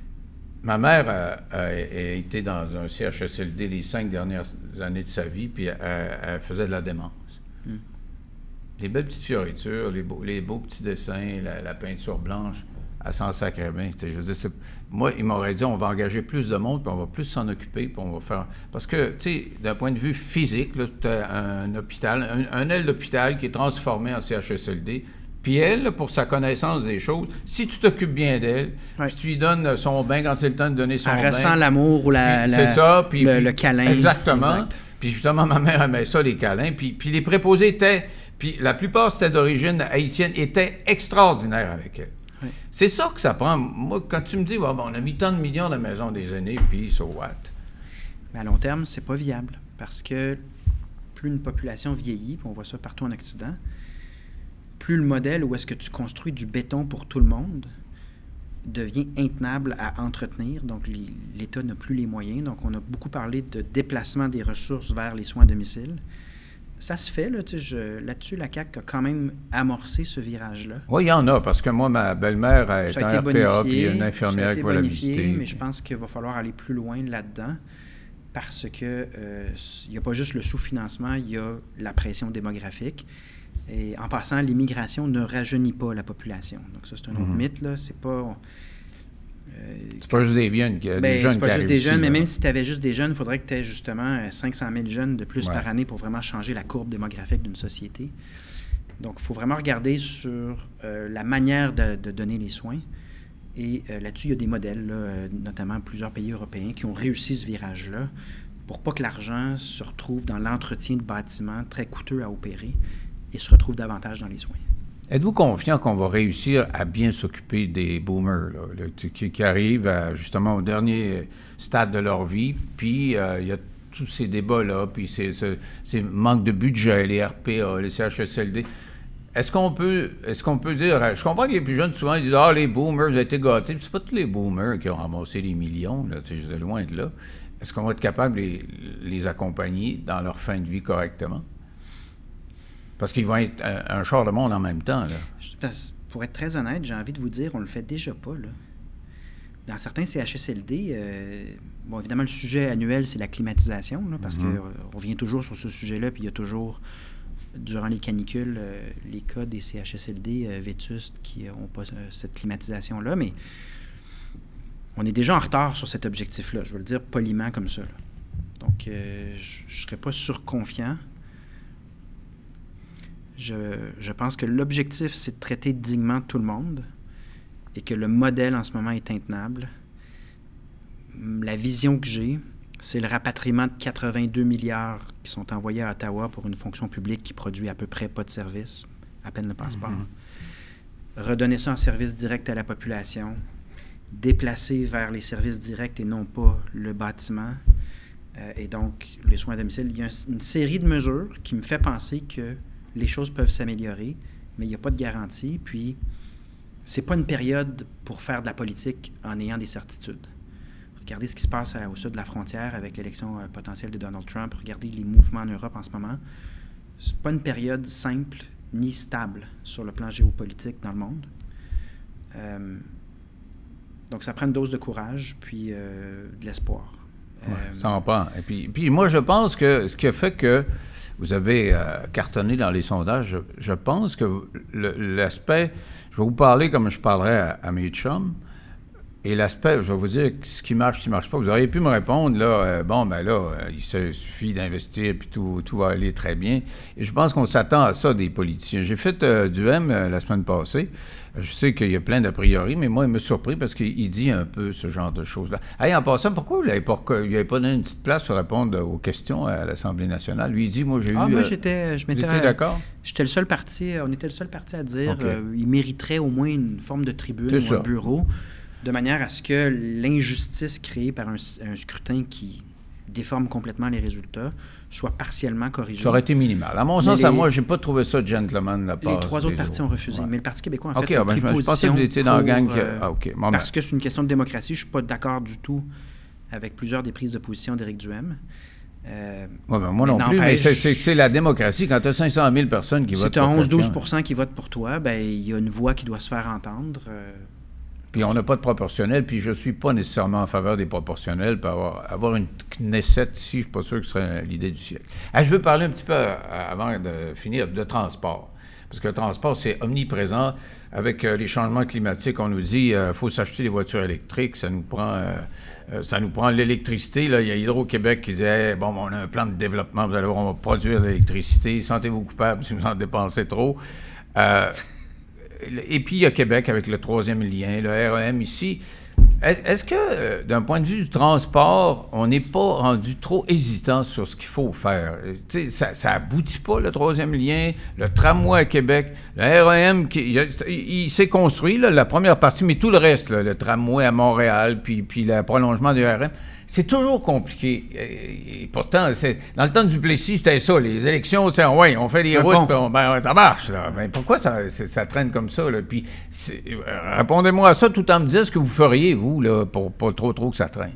ma mère a, a, a été dans un C H S L D les cinq dernières années de sa vie, puis elle, elle faisait de la démence. Mm. Les belles petites fioritures, les beaux, les beaux petits dessins, la, la peinture blanche, elle s'en sacrait bien. Je veux dire, c'est, moi, il m'aurait dit, on va engager plus de monde, puis on va plus s'en occuper, puis on va faire... Parce que, tu sais, d'un point de vue physique, tu as un hôpital, un, un aile d'hôpital qui est transformé en C H S L D, puis elle, pour sa connaissance des choses, si tu t'occupes bien d'elle, ouais. puis tu lui donnes son bain quand c'est le temps de donner son elle bain... Elle ressent l'amour ou la, puis, la, c'est ça, puis, le, puis, le câlin. Exactement. Exact. Puis justement, ma mère aimait ça, les câlins, puis, puis les préposés étaient... Puis la plupart, c'était d'origine haïtienne, étaient extraordinaires avec elle. Oui. C'est ça que ça prend. Moi, quand tu me dis, oh, bon, on a mis tant de millions dans la maison des aînés, puis so what? Mais à long terme, c'est pas viable. Parce que plus une population vieillit, puis on voit ça partout en Occident, plus le modèle où est-ce que tu construis du béton pour tout le monde devient intenable à entretenir. Donc, l'État n'a plus les moyens. Donc, on a beaucoup parlé de déplacement des ressources vers les soins à domicile. Ça se fait, là, tu sais, je, là-dessus, la C A Q a quand même amorcé ce virage-là. Oui, il y en a, parce que moi, ma belle-mère a été en R P A, puis il y a une infirmière qui va la visiter. Mais je pense qu'il va falloir aller plus loin là-dedans, parce que euh, il n'y a pas juste le sous-financement, il y a la pression démographique. Et en passant, l'immigration ne rajeunit pas la population. Donc ça, c'est un autre mm-hmm. mythe, là. C'est pas... Euh, c'est pas juste des jeunes qui, ben, des jeunes c'est pas qui juste des ici, jeunes, là. Mais même si tu avais juste des jeunes, il faudrait que tu aies justement cinq cent mille jeunes de plus ouais. par année pour vraiment changer la courbe démographique d'une société. Donc, il faut vraiment regarder sur euh, la manière de, de donner les soins. Et euh, là-dessus, il y a des modèles, là, euh, notamment plusieurs pays européens, qui ont réussi ce virage-là pour pas que l'argent se retrouve dans l'entretien de bâtiments très coûteux à opérer et se retrouve davantage dans les soins. Êtes-vous confiant qu'on va réussir à bien s'occuper des boomers, là, là, qui, qui arrivent à, justement au dernier stade de leur vie, puis euh, il y a tous ces débats-là, puis ces, ces, ces manques de budget, les R P A, les C H S L D. Est-ce qu'on peut, est-ce qu'on peut dire... Je comprends que les plus jeunes, souvent, ils disent « Ah, les boomers, vous avez été gâtés. » C'est pas tous les boomers qui ont ramassé les millions, là, je suis loin de là. Est-ce qu'on va être capable de les, les accompagner dans leur fin de vie correctement? Parce qu'ils vont être un, un char de monde en même temps, là. Parce, pour être très honnête, j'ai envie de vous dire, on le fait déjà pas, là. Dans certains C H S L D, euh, bon, évidemment, le sujet annuel, c'est la climatisation, là, parce mm-hmm. qu'on euh, revient toujours sur ce sujet-là, puis il y a toujours, durant les canicules, euh, les cas des C H S L D euh, vétustes qui n'ont pas euh, cette climatisation-là, mais on est déjà en retard sur cet objectif-là, je veux le dire poliment comme ça, là. Donc, euh, je ne serais pas surconfiant. Je, je pense que l'objectif, c'est de traiter dignement tout le monde et que le modèle en ce moment est intenable. La vision que j'ai, c'est le rapatriement de quatre-vingt-deux milliards qui sont envoyés à Ottawa pour une fonction publique qui produit à peu près pas de service, à peine le passeport. Mm-hmm. Redonner ça en service direct à la population, déplacer vers les services directs et non pas le bâtiment. Euh, et donc, les soins à domicile, il y a un, une série de mesures qui me fait penser que les choses peuvent s'améliorer, mais il n'y a pas de garantie. Puis, c'est pas une période pour faire de la politique en ayant des certitudes. Regardez ce qui se passe à, au sud de la frontière avec l'élection euh, potentielle de Donald Trump. Regardez les mouvements en Europe en ce moment. C'est pas une période simple ni stable sur le plan géopolitique dans le monde. Euh, donc, ça prend une dose de courage puis euh, de l'espoir. Ouais, euh, ça en prend. Et puis, puis moi, je pense que ce qui a fait que vous avez euh, cartonné dans les sondages. Je, je pense que le, l'aspect... Je vais vous parler comme je parlerais à, à mes chums. Et l'aspect, je vais vous dire ce qui marche, ce qui ne marche pas. Vous auriez pu me répondre, là, euh, bon, ben là, euh, il suffit d'investir, puis tout, tout va aller très bien. Et je pense qu'on s'attend à ça des politiciens. J'ai fait euh, du M euh, la semaine passée. Je sais qu'il y a plein d'a priori, mais moi, il m'a surpris parce qu'il dit un peu ce genre de choses-là. Hey, en passant, pourquoi vous n'avez pas, il avait pas donné une petite place pour répondre aux questions à l'Assemblée nationale? Lui, il dit, moi, j'ai ah, eu... moi, euh, j'étais... Je m'étais, d'accord? J'étais le seul parti, on était le seul parti à dire okay. euh, il mériterait au moins une forme de tribune C'est ou ça. un bureau, de manière à ce que l'injustice créée par un, un scrutin qui déforme complètement les résultats soit partiellement corrigée. Ça aurait été minimal. À mon sens, les, à moi, je n'ai pas trouvé ça gentleman de la part. Les trois autres partis autres. ont refusé. Ouais. Mais le Parti québécois, en okay, fait, a ben, pris je, position je pensais que vous étiez dans la gang. pour, Que... euh, Ah, OK. Bon, parce ben. que c'est une question de démocratie. Je ne suis pas d'accord du tout avec plusieurs des prises de position d'Éric Duhem. Euh, ouais, ben moi non plus, mais c'est, c'est, c'est la démocratie. Quand tu as cinq cent mille personnes qui si votent pour toi... Si tu as onze à douze pour pour cent qui votent pour toi, ben il y a une voix qui doit se faire entendre. Euh, Puis on n'a pas de proportionnel, puis je ne suis pas nécessairement en faveur des proportionnels. Puis avoir, avoir une Knesset ici, je ne suis pas sûr que ce serait l'idée du siècle. Ah, je veux parler un petit peu, euh, avant de finir, de transport. Parce que le transport, c'est omniprésent. Avec euh, les changements climatiques, on nous dit qu'il euh, faut s'acheter des voitures électriques. Ça nous prend, euh, euh, ça nous prend l'électricité. Là, il y a Hydro-Québec qui disait hey, bon, on a un plan de développement, vous allez voir, on va produire de l'électricité. Sentez-vous coupable si vous en dépensez trop. Euh, Et puis, il y a Québec avec le troisième lien, le R E M ici. Est-ce que, d'un point de vue du transport, on n'est pas rendu trop hésitant sur ce qu'il faut faire? Tu sais, ça n'aboutit pas, le troisième lien, le tramway à Québec, le R E M, qui, il, il, il s'est construit, là, la première partie, mais tout le reste, là, le tramway à Montréal, puis, puis le prolongement du R E M, c'est toujours compliqué. Et, et pourtant, c'est, dans le temps du Duplessis, c'était ça. Les élections, c'est ouais, on fait des routes, bon. puis on, ben, ça marche. Là. Mais pourquoi ça, ça traîne comme ça? Là? Puis, euh, répondez-moi à ça tout en me disant ce que vous feriez, vous, là, pour pas trop, trop que ça traîne.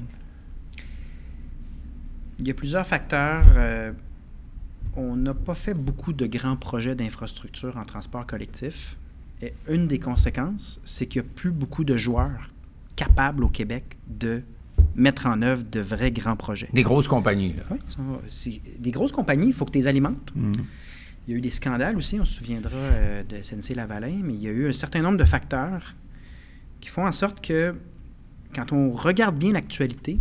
Il y a plusieurs facteurs. Euh, on n'a pas fait beaucoup de grands projets d'infrastructure en transport collectif. Et une des conséquences, c'est qu'il n'y a plus beaucoup de joueurs capables au Québec de mettre en œuvre de vrais grands projets. Des grosses compagnies, là. Oui, c'est, des grosses compagnies, il faut que tu les alimentes. Mm. Il y a eu des scandales aussi, on se souviendra euh, de S N C-Lavalin, mais il y a eu un certain nombre de facteurs qui font en sorte que, quand on regarde bien l'actualité,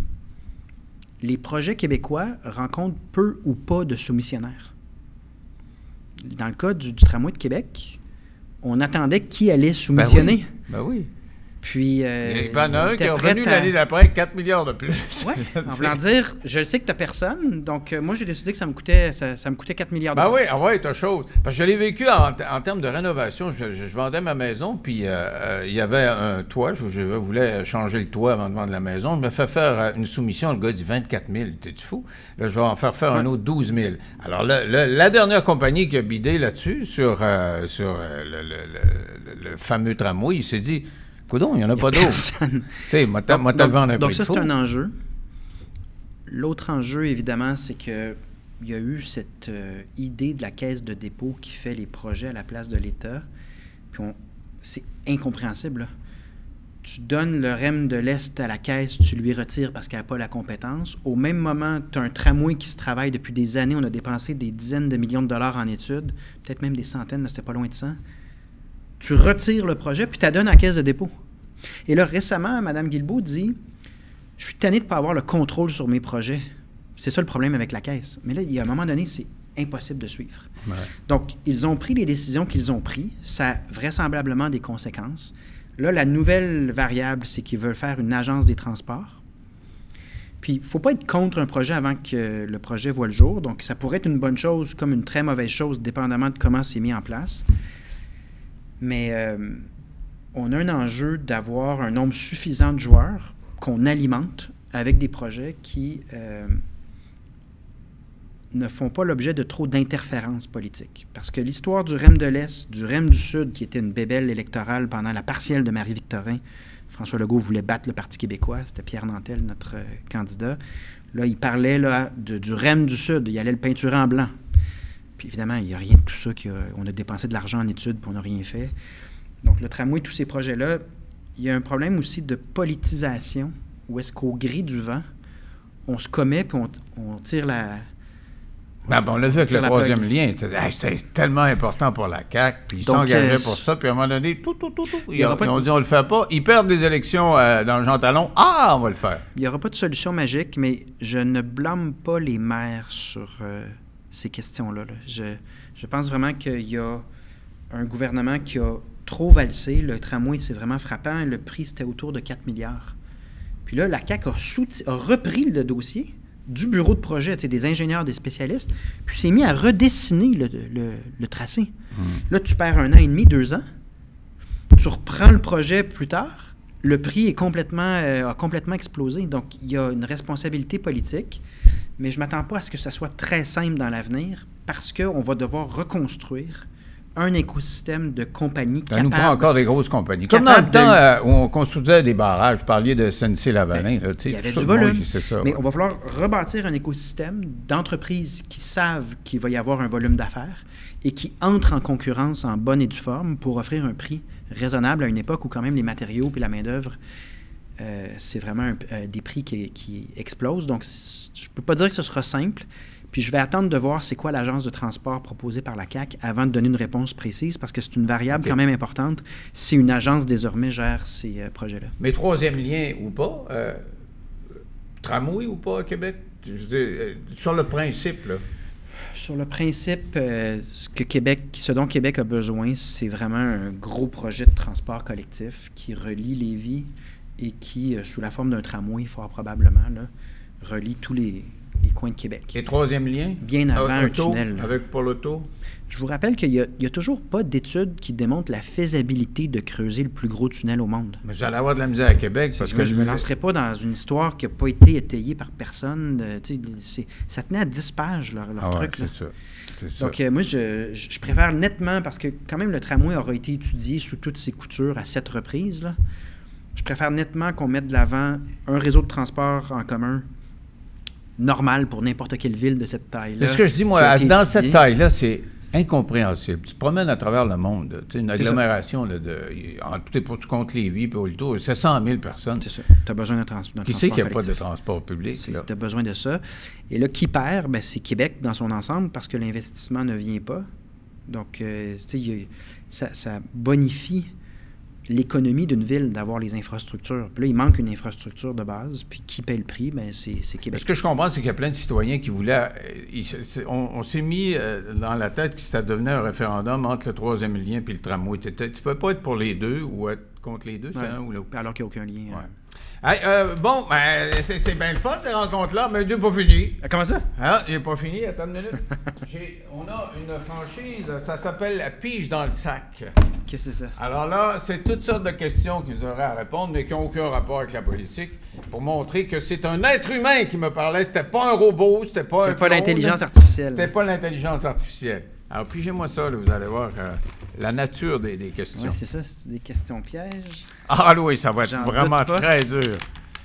les projets québécois rencontrent peu ou pas de soumissionnaires. Dans le cas du, du tramway de Québec, on attendait qui allait soumissionner. Ben oui. Ben oui. Puis, euh, il y en a un qui est revenu à... l'année d'après quatre milliards de plus. Oui, en voulant dire, je le sais que tu n'as personne, donc euh, moi, j'ai décidé que ça me coûtait, ça, ça me coûtait quatre milliards de ben plus. Oui, ah oui, t'as chose. Parce que je l'ai vécu en, en termes de rénovation. Je, je, je vendais ma maison, puis euh, euh, il y avait un toit. Je, je voulais changer le toit avant de vendre la maison. Je me fais faire une soumission. Le gars dit vingt-quatre mille. T'es-tu fou? Là, je vais en faire faire ouais. un autre douze mille. Alors, le, le, la dernière compagnie qui a bidé là-dessus, sur, euh, sur euh, le, le, le, le fameux tramway, il s'est dit... Coudon, il n'y en a, a pas d'autre. Tu sais, moi, t'as le vendre un Donc, peu ça, c'est un enjeu. L'autre enjeu, évidemment, c'est qu'il y a eu cette euh, idée de la caisse de dépôt qui fait les projets à la place de l'État. Puis, on, c'est incompréhensible, là. Tu donnes le R E M de l'Est à la caisse, tu lui retires parce qu'elle n'a pas la compétence. Au même moment, tu as un tramway qui se travaille depuis des années. On a dépensé des dizaines de millions de dollars en études, peut-être même des centaines, là, c'était pas loin de ça. Tu retires le projet, puis tu la donnes à la caisse de dépôt. Et là, récemment, Mme Guilbeault dit « Je suis tanné de ne pas avoir le contrôle sur mes projets. » C'est ça le problème avec la caisse. Mais là, il y a un moment donné, c'est impossible de suivre. Ouais. Donc, ils ont pris les décisions qu'ils ont prises. Ça a vraisemblablement des conséquences. Là, la nouvelle variable, c'est qu'ils veulent faire une agence des transports. Puis, il ne faut pas être contre un projet avant que le projet voit le jour. Donc, ça pourrait être une bonne chose comme une très mauvaise chose, dépendamment de comment c'est mis en place. Mais euh, on a un enjeu d'avoir un nombre suffisant de joueurs qu'on alimente avec des projets qui euh, ne font pas l'objet de trop d'interférences politiques. Parce que l'histoire du R E M de l'Est, du R E M du Sud, qui était une bébelle électorale pendant la partielle de Marie-Victorin, François Legault voulait battre le Parti québécois, c'était Pierre Nantel, notre euh, candidat. Là, il parlait là, de, du R E M du Sud, il allait le peinturer en blanc. Puis évidemment, il n'y a rien de tout ça. Qui a, on a dépensé de l'argent en études puis on n'a rien fait. Donc, le tramway, tous ces projets-là, il y a un problème aussi de politisation où est-ce qu'au gré du vent, on se commet puis on, on tire la... Ben, bon, on l'a vu avec le troisième lien. C'est tellement important pour la C A Q. Puis ils s'engageaient euh, pour ça. Puis à un moment donné, tout, tout, tout, tout. Ils, ils ont de... dit on le fait pas. Ils perdent des élections euh, dans le Jean Talon. Ah, on va le faire. Il n'y aura pas de solution magique, mais je ne blâme pas les maires sur euh, ces questions-là. Là. Je, je pense vraiment qu'il y a un gouvernement qui a trop valsé. Le tramway, c'est vraiment frappant. Le prix, c'était autour de quatre milliards. Puis là, la C A Q a, a repris le dossier du bureau de projet, des ingénieurs, des spécialistes, puis s'est mis à redessiner le, le, le tracé. Mmh. Là, tu perds un an et demi, deux ans, tu reprends le projet plus tard, le prix est complètement, euh, a complètement explosé. Donc, il y a une responsabilité politique, mais je ne m'attends pas à ce que ça soit très simple dans l'avenir, parce qu'on va devoir reconstruire un écosystème de compagnies Ça capable... nous prend encore des grosses compagnies. Comme dans le temps de... euh, où on construisait des barrages, vous parliez de S N C-Lavalin. Ben, il y avait du volume, oui, ça, mais ouais. on va falloir rebâtir un écosystème d'entreprises qui savent qu'il va y avoir un volume d'affaires et qui entrent en concurrence en bonne et due forme pour offrir un prix raisonnable à une époque où quand même les matériaux et la main-d'œuvre, euh, c'est vraiment un, euh, des prix qui, qui explosent. Donc, je ne peux pas dire que ce sera simple. Puis je vais attendre de voir c'est quoi l'agence de transport proposée par la C A Q avant de donner une réponse précise, parce que c'est une variable okay. quand même importante si une agence désormais gère ces euh, projets-là. Mais troisième lien ou pas, euh, tramway ou pas à Québec, je veux dire, euh, sur le principe, là. Sur le principe, euh, ce, que Québec, ce dont Québec a besoin, c'est vraiment un gros projet de transport collectif qui relie Lévis et qui, euh, sous la forme d'un tramway, fort probablement, là, relie tous les... les coins de Québec. Et troisième lien? Bien avant un auto, tunnel. Avec pour l'auto? Je vous rappelle qu'il n'y a, a toujours pas d'études qui démontrent la faisabilité de creuser le plus gros tunnel au monde. Mais vous allez avoir de la misère à Québec parce que... que je ne me lancerai pas dans une histoire qui n'a pas été étayée par personne. De, c'est, ça tenait à dix pages, leur, leur ah truc. Ouais, c'est ça. C'est Donc, ça. Euh, moi, je, je préfère nettement, parce que quand même, le tramway aura été étudié sous toutes ses coutures à sept reprises. Là. Je préfère nettement qu'on mette de l'avant un réseau de transport en commun normal pour n'importe quelle ville de cette taille-là. C'est ce que je dis, moi, dans étudié. Cette taille-là, c'est incompréhensible. Tu te promènes à travers le monde, tu sais, une agglomération là, de, en tout et pour tout compte Lévis, puis autour, c'est cent mille personnes. C'est ça. Tu as besoin d'un, trans- d'un qui transport sait qu'il n'y a collectif. pas de transport public? Tu as besoin de ça. Et là, qui perd? Ben, c'est Québec dans son ensemble, parce que l'investissement ne vient pas. Donc, euh, tu sais, ça, ça bonifie l'économie d'une ville d'avoir les infrastructures. Puis là, il manque une infrastructure de base, puis qui paie le prix, bien, c'est, c'est Québec. Ce que je comprends, c'est qu'il y a plein de citoyens qui voulaient... Euh, ils, on, on s'est mis euh, dans la tête que ça devenait un référendum entre le troisième lien puis le tramway. Tu ne peux pas être pour les deux ou être contre les deux, c'est ouais. un ou l'autre. Alors qu'il n'y a aucun lien. Ouais. Hein. Hey, euh, bon, ben, c'est, c'est bien le fun, ces rencontres-là, mais Dieu n'est pas fini. Comment ça? Ah, il n'est pas fini, attends une minute. J'ai, on a une franchise, ça s'appelle la pige dans le sac. Qu'est-ce que c'est ça? Alors là, c'est toutes sortes de questions qu'ils auraient à répondre, mais qui n'ont aucun rapport avec la politique, pour montrer que c'est un être humain qui me parlait, c'était pas un robot, c'était pas c'est un pas clone, l'intelligence artificielle. C'était pas l'intelligence artificielle. Alors, pigez-moi ça, là, vous allez voir euh, la nature des, des questions. Oui, c'est ça, c'est des questions pièges. Ah oui, ça va être J'en vraiment très dur.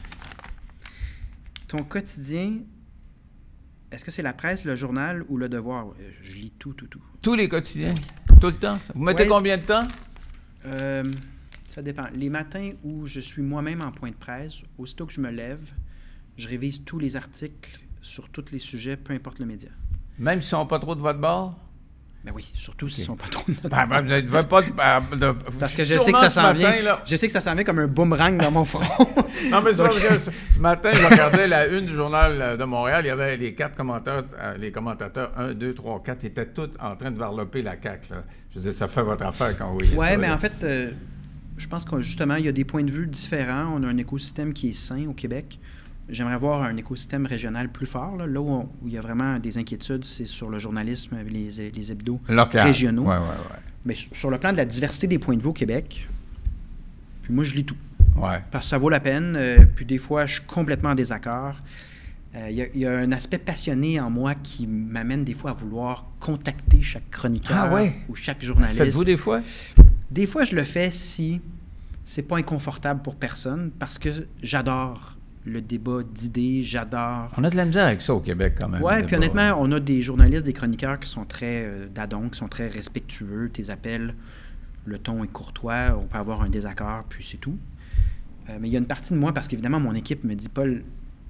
Ton quotidien, est-ce que c'est la presse, le journal ou le devoir? Je lis tout, tout, tout. Tous les quotidiens? Tout le temps? Vous mettez ouais. combien de temps? Euh, ça dépend. Les matins où je suis moi-même en point de presse, aussitôt que je me lève, je révise tous les articles sur tous les sujets, peu importe le média. Même s'ils n'ont pas trop de votre bord? Ben oui, surtout okay. s'ils ne sont pas trop de notre ben, ben, vous ne devez pas... Ben, de, parce que je sais que ça s'en vient. Là. Je sais que ça s'en vient comme un boomerang dans mon front. Non, mais c'est parce que ce, ce matin, je regardais la une du Journal de Montréal, il y avait les quatre commentateurs, les commentateurs, un, deux, trois, quatre, ils étaient tous en train de varloper la C A Q. Là. Je disais, ça fait votre affaire quand vous voyez ouais, ça. Oui, mais là. en fait, euh, je pense que justement, il y a des points de vue différents. On a un écosystème qui est sain au Québec. J'aimerais voir un écosystème régional plus fort. Là, là où, on, où il y a vraiment des inquiétudes, c'est sur le journalisme, les, les hebdos local. Régionaux. Ouais, ouais, ouais. Mais sur le plan de la diversité des points de vue au Québec, puis moi, je lis tout. Ouais. Parce que ça vaut la peine. Euh, puis des fois, je suis complètement en désaccord. Il euh, y, y a un aspect passionné en moi qui m'amène des fois à vouloir contacter chaque chroniqueur ah ouais. ou chaque journaliste. Faites-vous des fois? Des fois, je le fais si c'est pas inconfortable pour personne, parce que j'adore le débat d'idées, j'adore... On a de la misère avec ça au Québec, quand même. Oui, puis honnêtement, on a des journalistes, des chroniqueurs qui sont très euh, dadons, qui sont très respectueux. Tes appels, le ton est courtois, on peut avoir un désaccord, puis c'est tout. Euh, mais il y a une partie de moi, parce qu'évidemment, mon équipe me dit, Paul,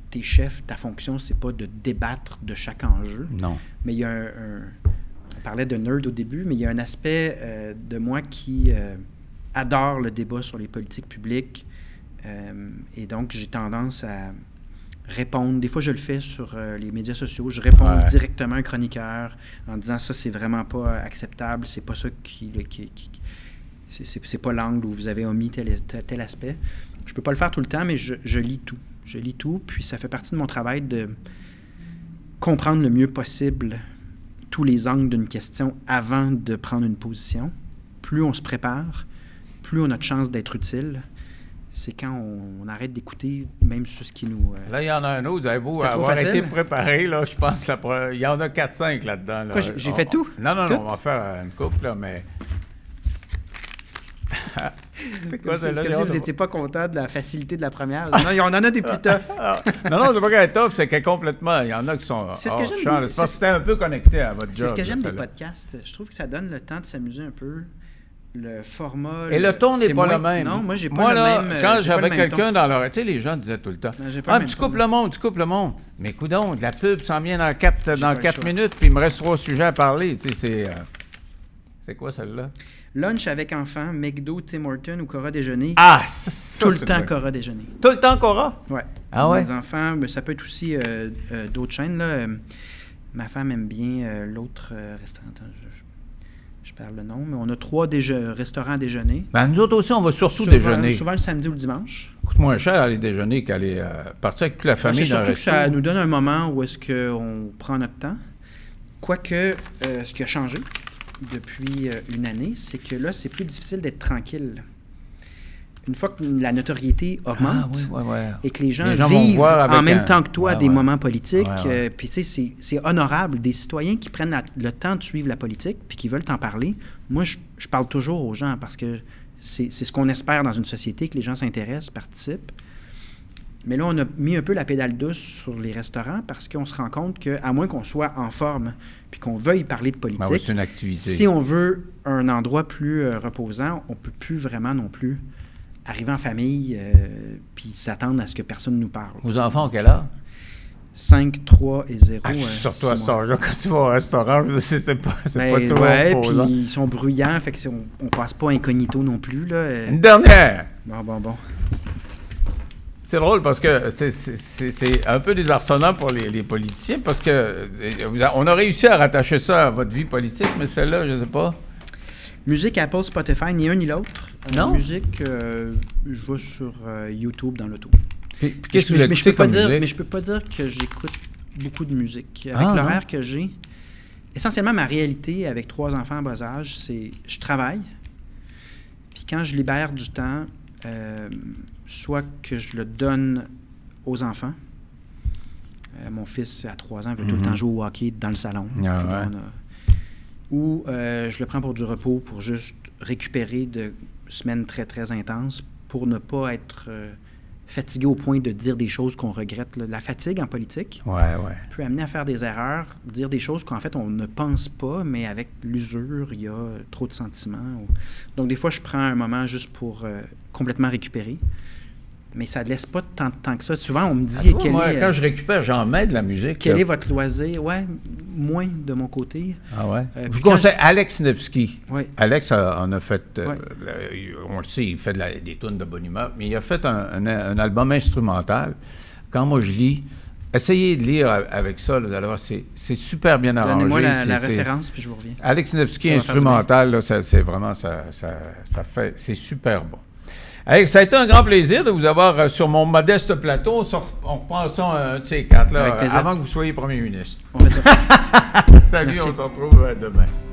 t'es chef, ta fonction, c'est pas de débattre de chaque enjeu. Non. Mais il y a un... un on parlait de nerd au début, mais il y a un aspect euh, de moi qui euh, adore le débat sur les politiques publiques. Euh, et donc, j'ai tendance à répondre. Des fois, je le fais sur euh, les médias sociaux. Je réponds ouais. directement à un chroniqueur en disant ça, c'est vraiment pas acceptable, c'est pas ça qui... qui, qui c'est, c'est, c'est pas l'angle où vous avez omis tel, tel, tel aspect. Je peux pas le faire tout le temps, mais je, je lis tout. Je lis tout, puis ça fait partie de mon travail de comprendre le mieux possible tous les angles d'une question avant de prendre une position. Plus on se prépare, plus on a de chances d'être utile. C'est quand on, on arrête d'écouter, même sur ce qui nous... Euh... Là, il y en a un autre. Vous avez beau avoir été préparé, là, je pense qu'il y en a quatre cinq là-dedans. Là. Quoi, j'ai on, fait tout? Non, non, tout? non, on va faire une couple, là, mais... c'est quoi, c'est comme si vous n'étiez pas content de la facilité de la première. Non, il y en a des plus toughs. non, non, c'est pas qu'elle est tough, c'est qu'elle est complètement... Il y en a qui sont c'est ce que j'aime champ. Des... C'est parce que c'était un peu connecté à votre c'est job. C'est ce que j'aime là, des podcasts. Je trouve que ça donne le temps de s'amuser un peu. Le format... Et le ton n'est pas moins... le même. Non, moi, j'ai pas moi, le là, même... quand j'avais quelqu'un dans leur... Tu sais, les gens disaient tout le temps, non, « Ah, tu coupes le monde, tu coupes le monde. » Mais coudonc, de la pub s'en vient dans quatre, dans quatre minutes, puis il me reste trois sujets à parler. Tu sais, c'est... Euh... C'est quoi, celle-là? Lunch avec enfants, McDo, Tim Hortons ou Cora Déjeuner. Ah, ça, Tout le temps, Cora Déjeuner. Tout le temps, Cora? Oui. Ah ouais? Les enfants, mais ça peut être aussi euh, euh, d'autres chaînes, là. Euh, ma femme aime bien euh, l'autre euh, restaurant. Je, je perds le nom, mais on a trois déje- restaurants à déjeuner. Ben, nous autres aussi, on va surtout souvent, déjeuner. Souvent le samedi ou le dimanche. Ça coûte moins cher aller déjeuner qu'aller euh, partir avec toute la famille. Ben, c'est dans surtout un que ça nous donne un moment où est-ce qu'on prend notre temps. Quoique, euh, ce qui a changé depuis euh, une année, c'est que là, c'est plus difficile d'être tranquille. Une fois que la notoriété augmente ah, oui, ouais, ouais. et que les gens, les gens vivent en même un... temps que toi ouais, des ouais. moments politiques, ouais, ouais. euh, puis tu sais, c'est, c'est honorable. Des citoyens qui prennent la, le temps de suivre la politique puis qui veulent t'en parler. Moi, je, je parle toujours aux gens parce que c'est, c'est ce qu'on espère dans une société, que les gens s'intéressent, participent. Mais là, on a mis un peu la pédale douce sur les restaurants parce qu'on se rend compte qu'à moins qu'on soit en forme puis qu'on veuille parler de politique, ben oui, c'est une activité. Si on veut un endroit plus euh, reposant, on ne peut plus vraiment non plus arriver en famille euh, puis s'attendre à ce que personne nous parle. Vos enfants ont quel âge? cinq, trois et zéro. Ah, euh, surtout à ce âge-là, quand tu vas au restaurant, c'est pas, c'est ben, pas tout ouais, reposant. Puis ils sont bruyants, fait qu'on ne passe pas incognito non plus. Là. Une dernière! Bon, bon, bon. C'est drôle parce que c'est, c'est, c'est, c'est un peu désarçonnant pour les, les politiciens parce que on a réussi à rattacher ça à votre vie politique, mais celle-là, je ne sais pas. Musique Apple, Spotify, ni un ni l'autre. Non? Euh, musique, euh, je vais sur euh, YouTube dans l'auto. Puis, puis qu'est-ce que vous mais, mais je peux pas dire, musique? mais je peux pas dire que j'écoute beaucoup de musique. Avec ah, l'horaire non? que j'ai, essentiellement ma réalité avec trois enfants en bas âge, c'est je travaille. Puis quand je libère du temps, euh, soit que je le donne aux enfants. Euh, mon fils, à trois ans, veut mm-hmm. tout le temps jouer au hockey dans le salon. Ah, ouais. on a... Ou euh, je le prends pour du repos, pour juste récupérer de semaines très, très intenses, pour ne pas être euh, fatigué au point de dire des choses qu'on regrette. Là. La fatigue en politique ouais, ouais. peut amener à faire des erreurs, dire des choses qu'en fait, on ne pense pas, mais avec l'usure, il y a trop de sentiments. Donc, des fois, je prends un moment juste pour euh, complètement récupérer. Mais ça ne laisse pas tant de temps que ça. Souvent, on me dit... Ah, quel moi, est, quand je récupère, j'en mets de la musique. Quel là. est votre loisir? Ouais, moins de mon côté. Ah ouais? Euh, je vous conseille je... Alex Nevsky. Ouais. Alex a, en a fait... Euh, ouais. On le sait, il fait de la, des tunes de bonne humeur, mais il a fait un, un, un album instrumental. Quand moi, je lis... Essayez de lire avec ça, là, alors c'est, c'est super bien arrangé. Donnez-moi la, c'est, la c'est... référence, puis je vous reviens. Alex Nevsky instrumental, là, ça, c'est vraiment... Ça, ça, ça fait... C'est super bon. Hey, ça a été un grand plaisir de vous avoir euh, sur mon modeste plateau. On, on reprend ça un de ces quatre, là, avant que vous soyez premier ministre. On fait ça. Salut, merci. On se retrouve euh, demain.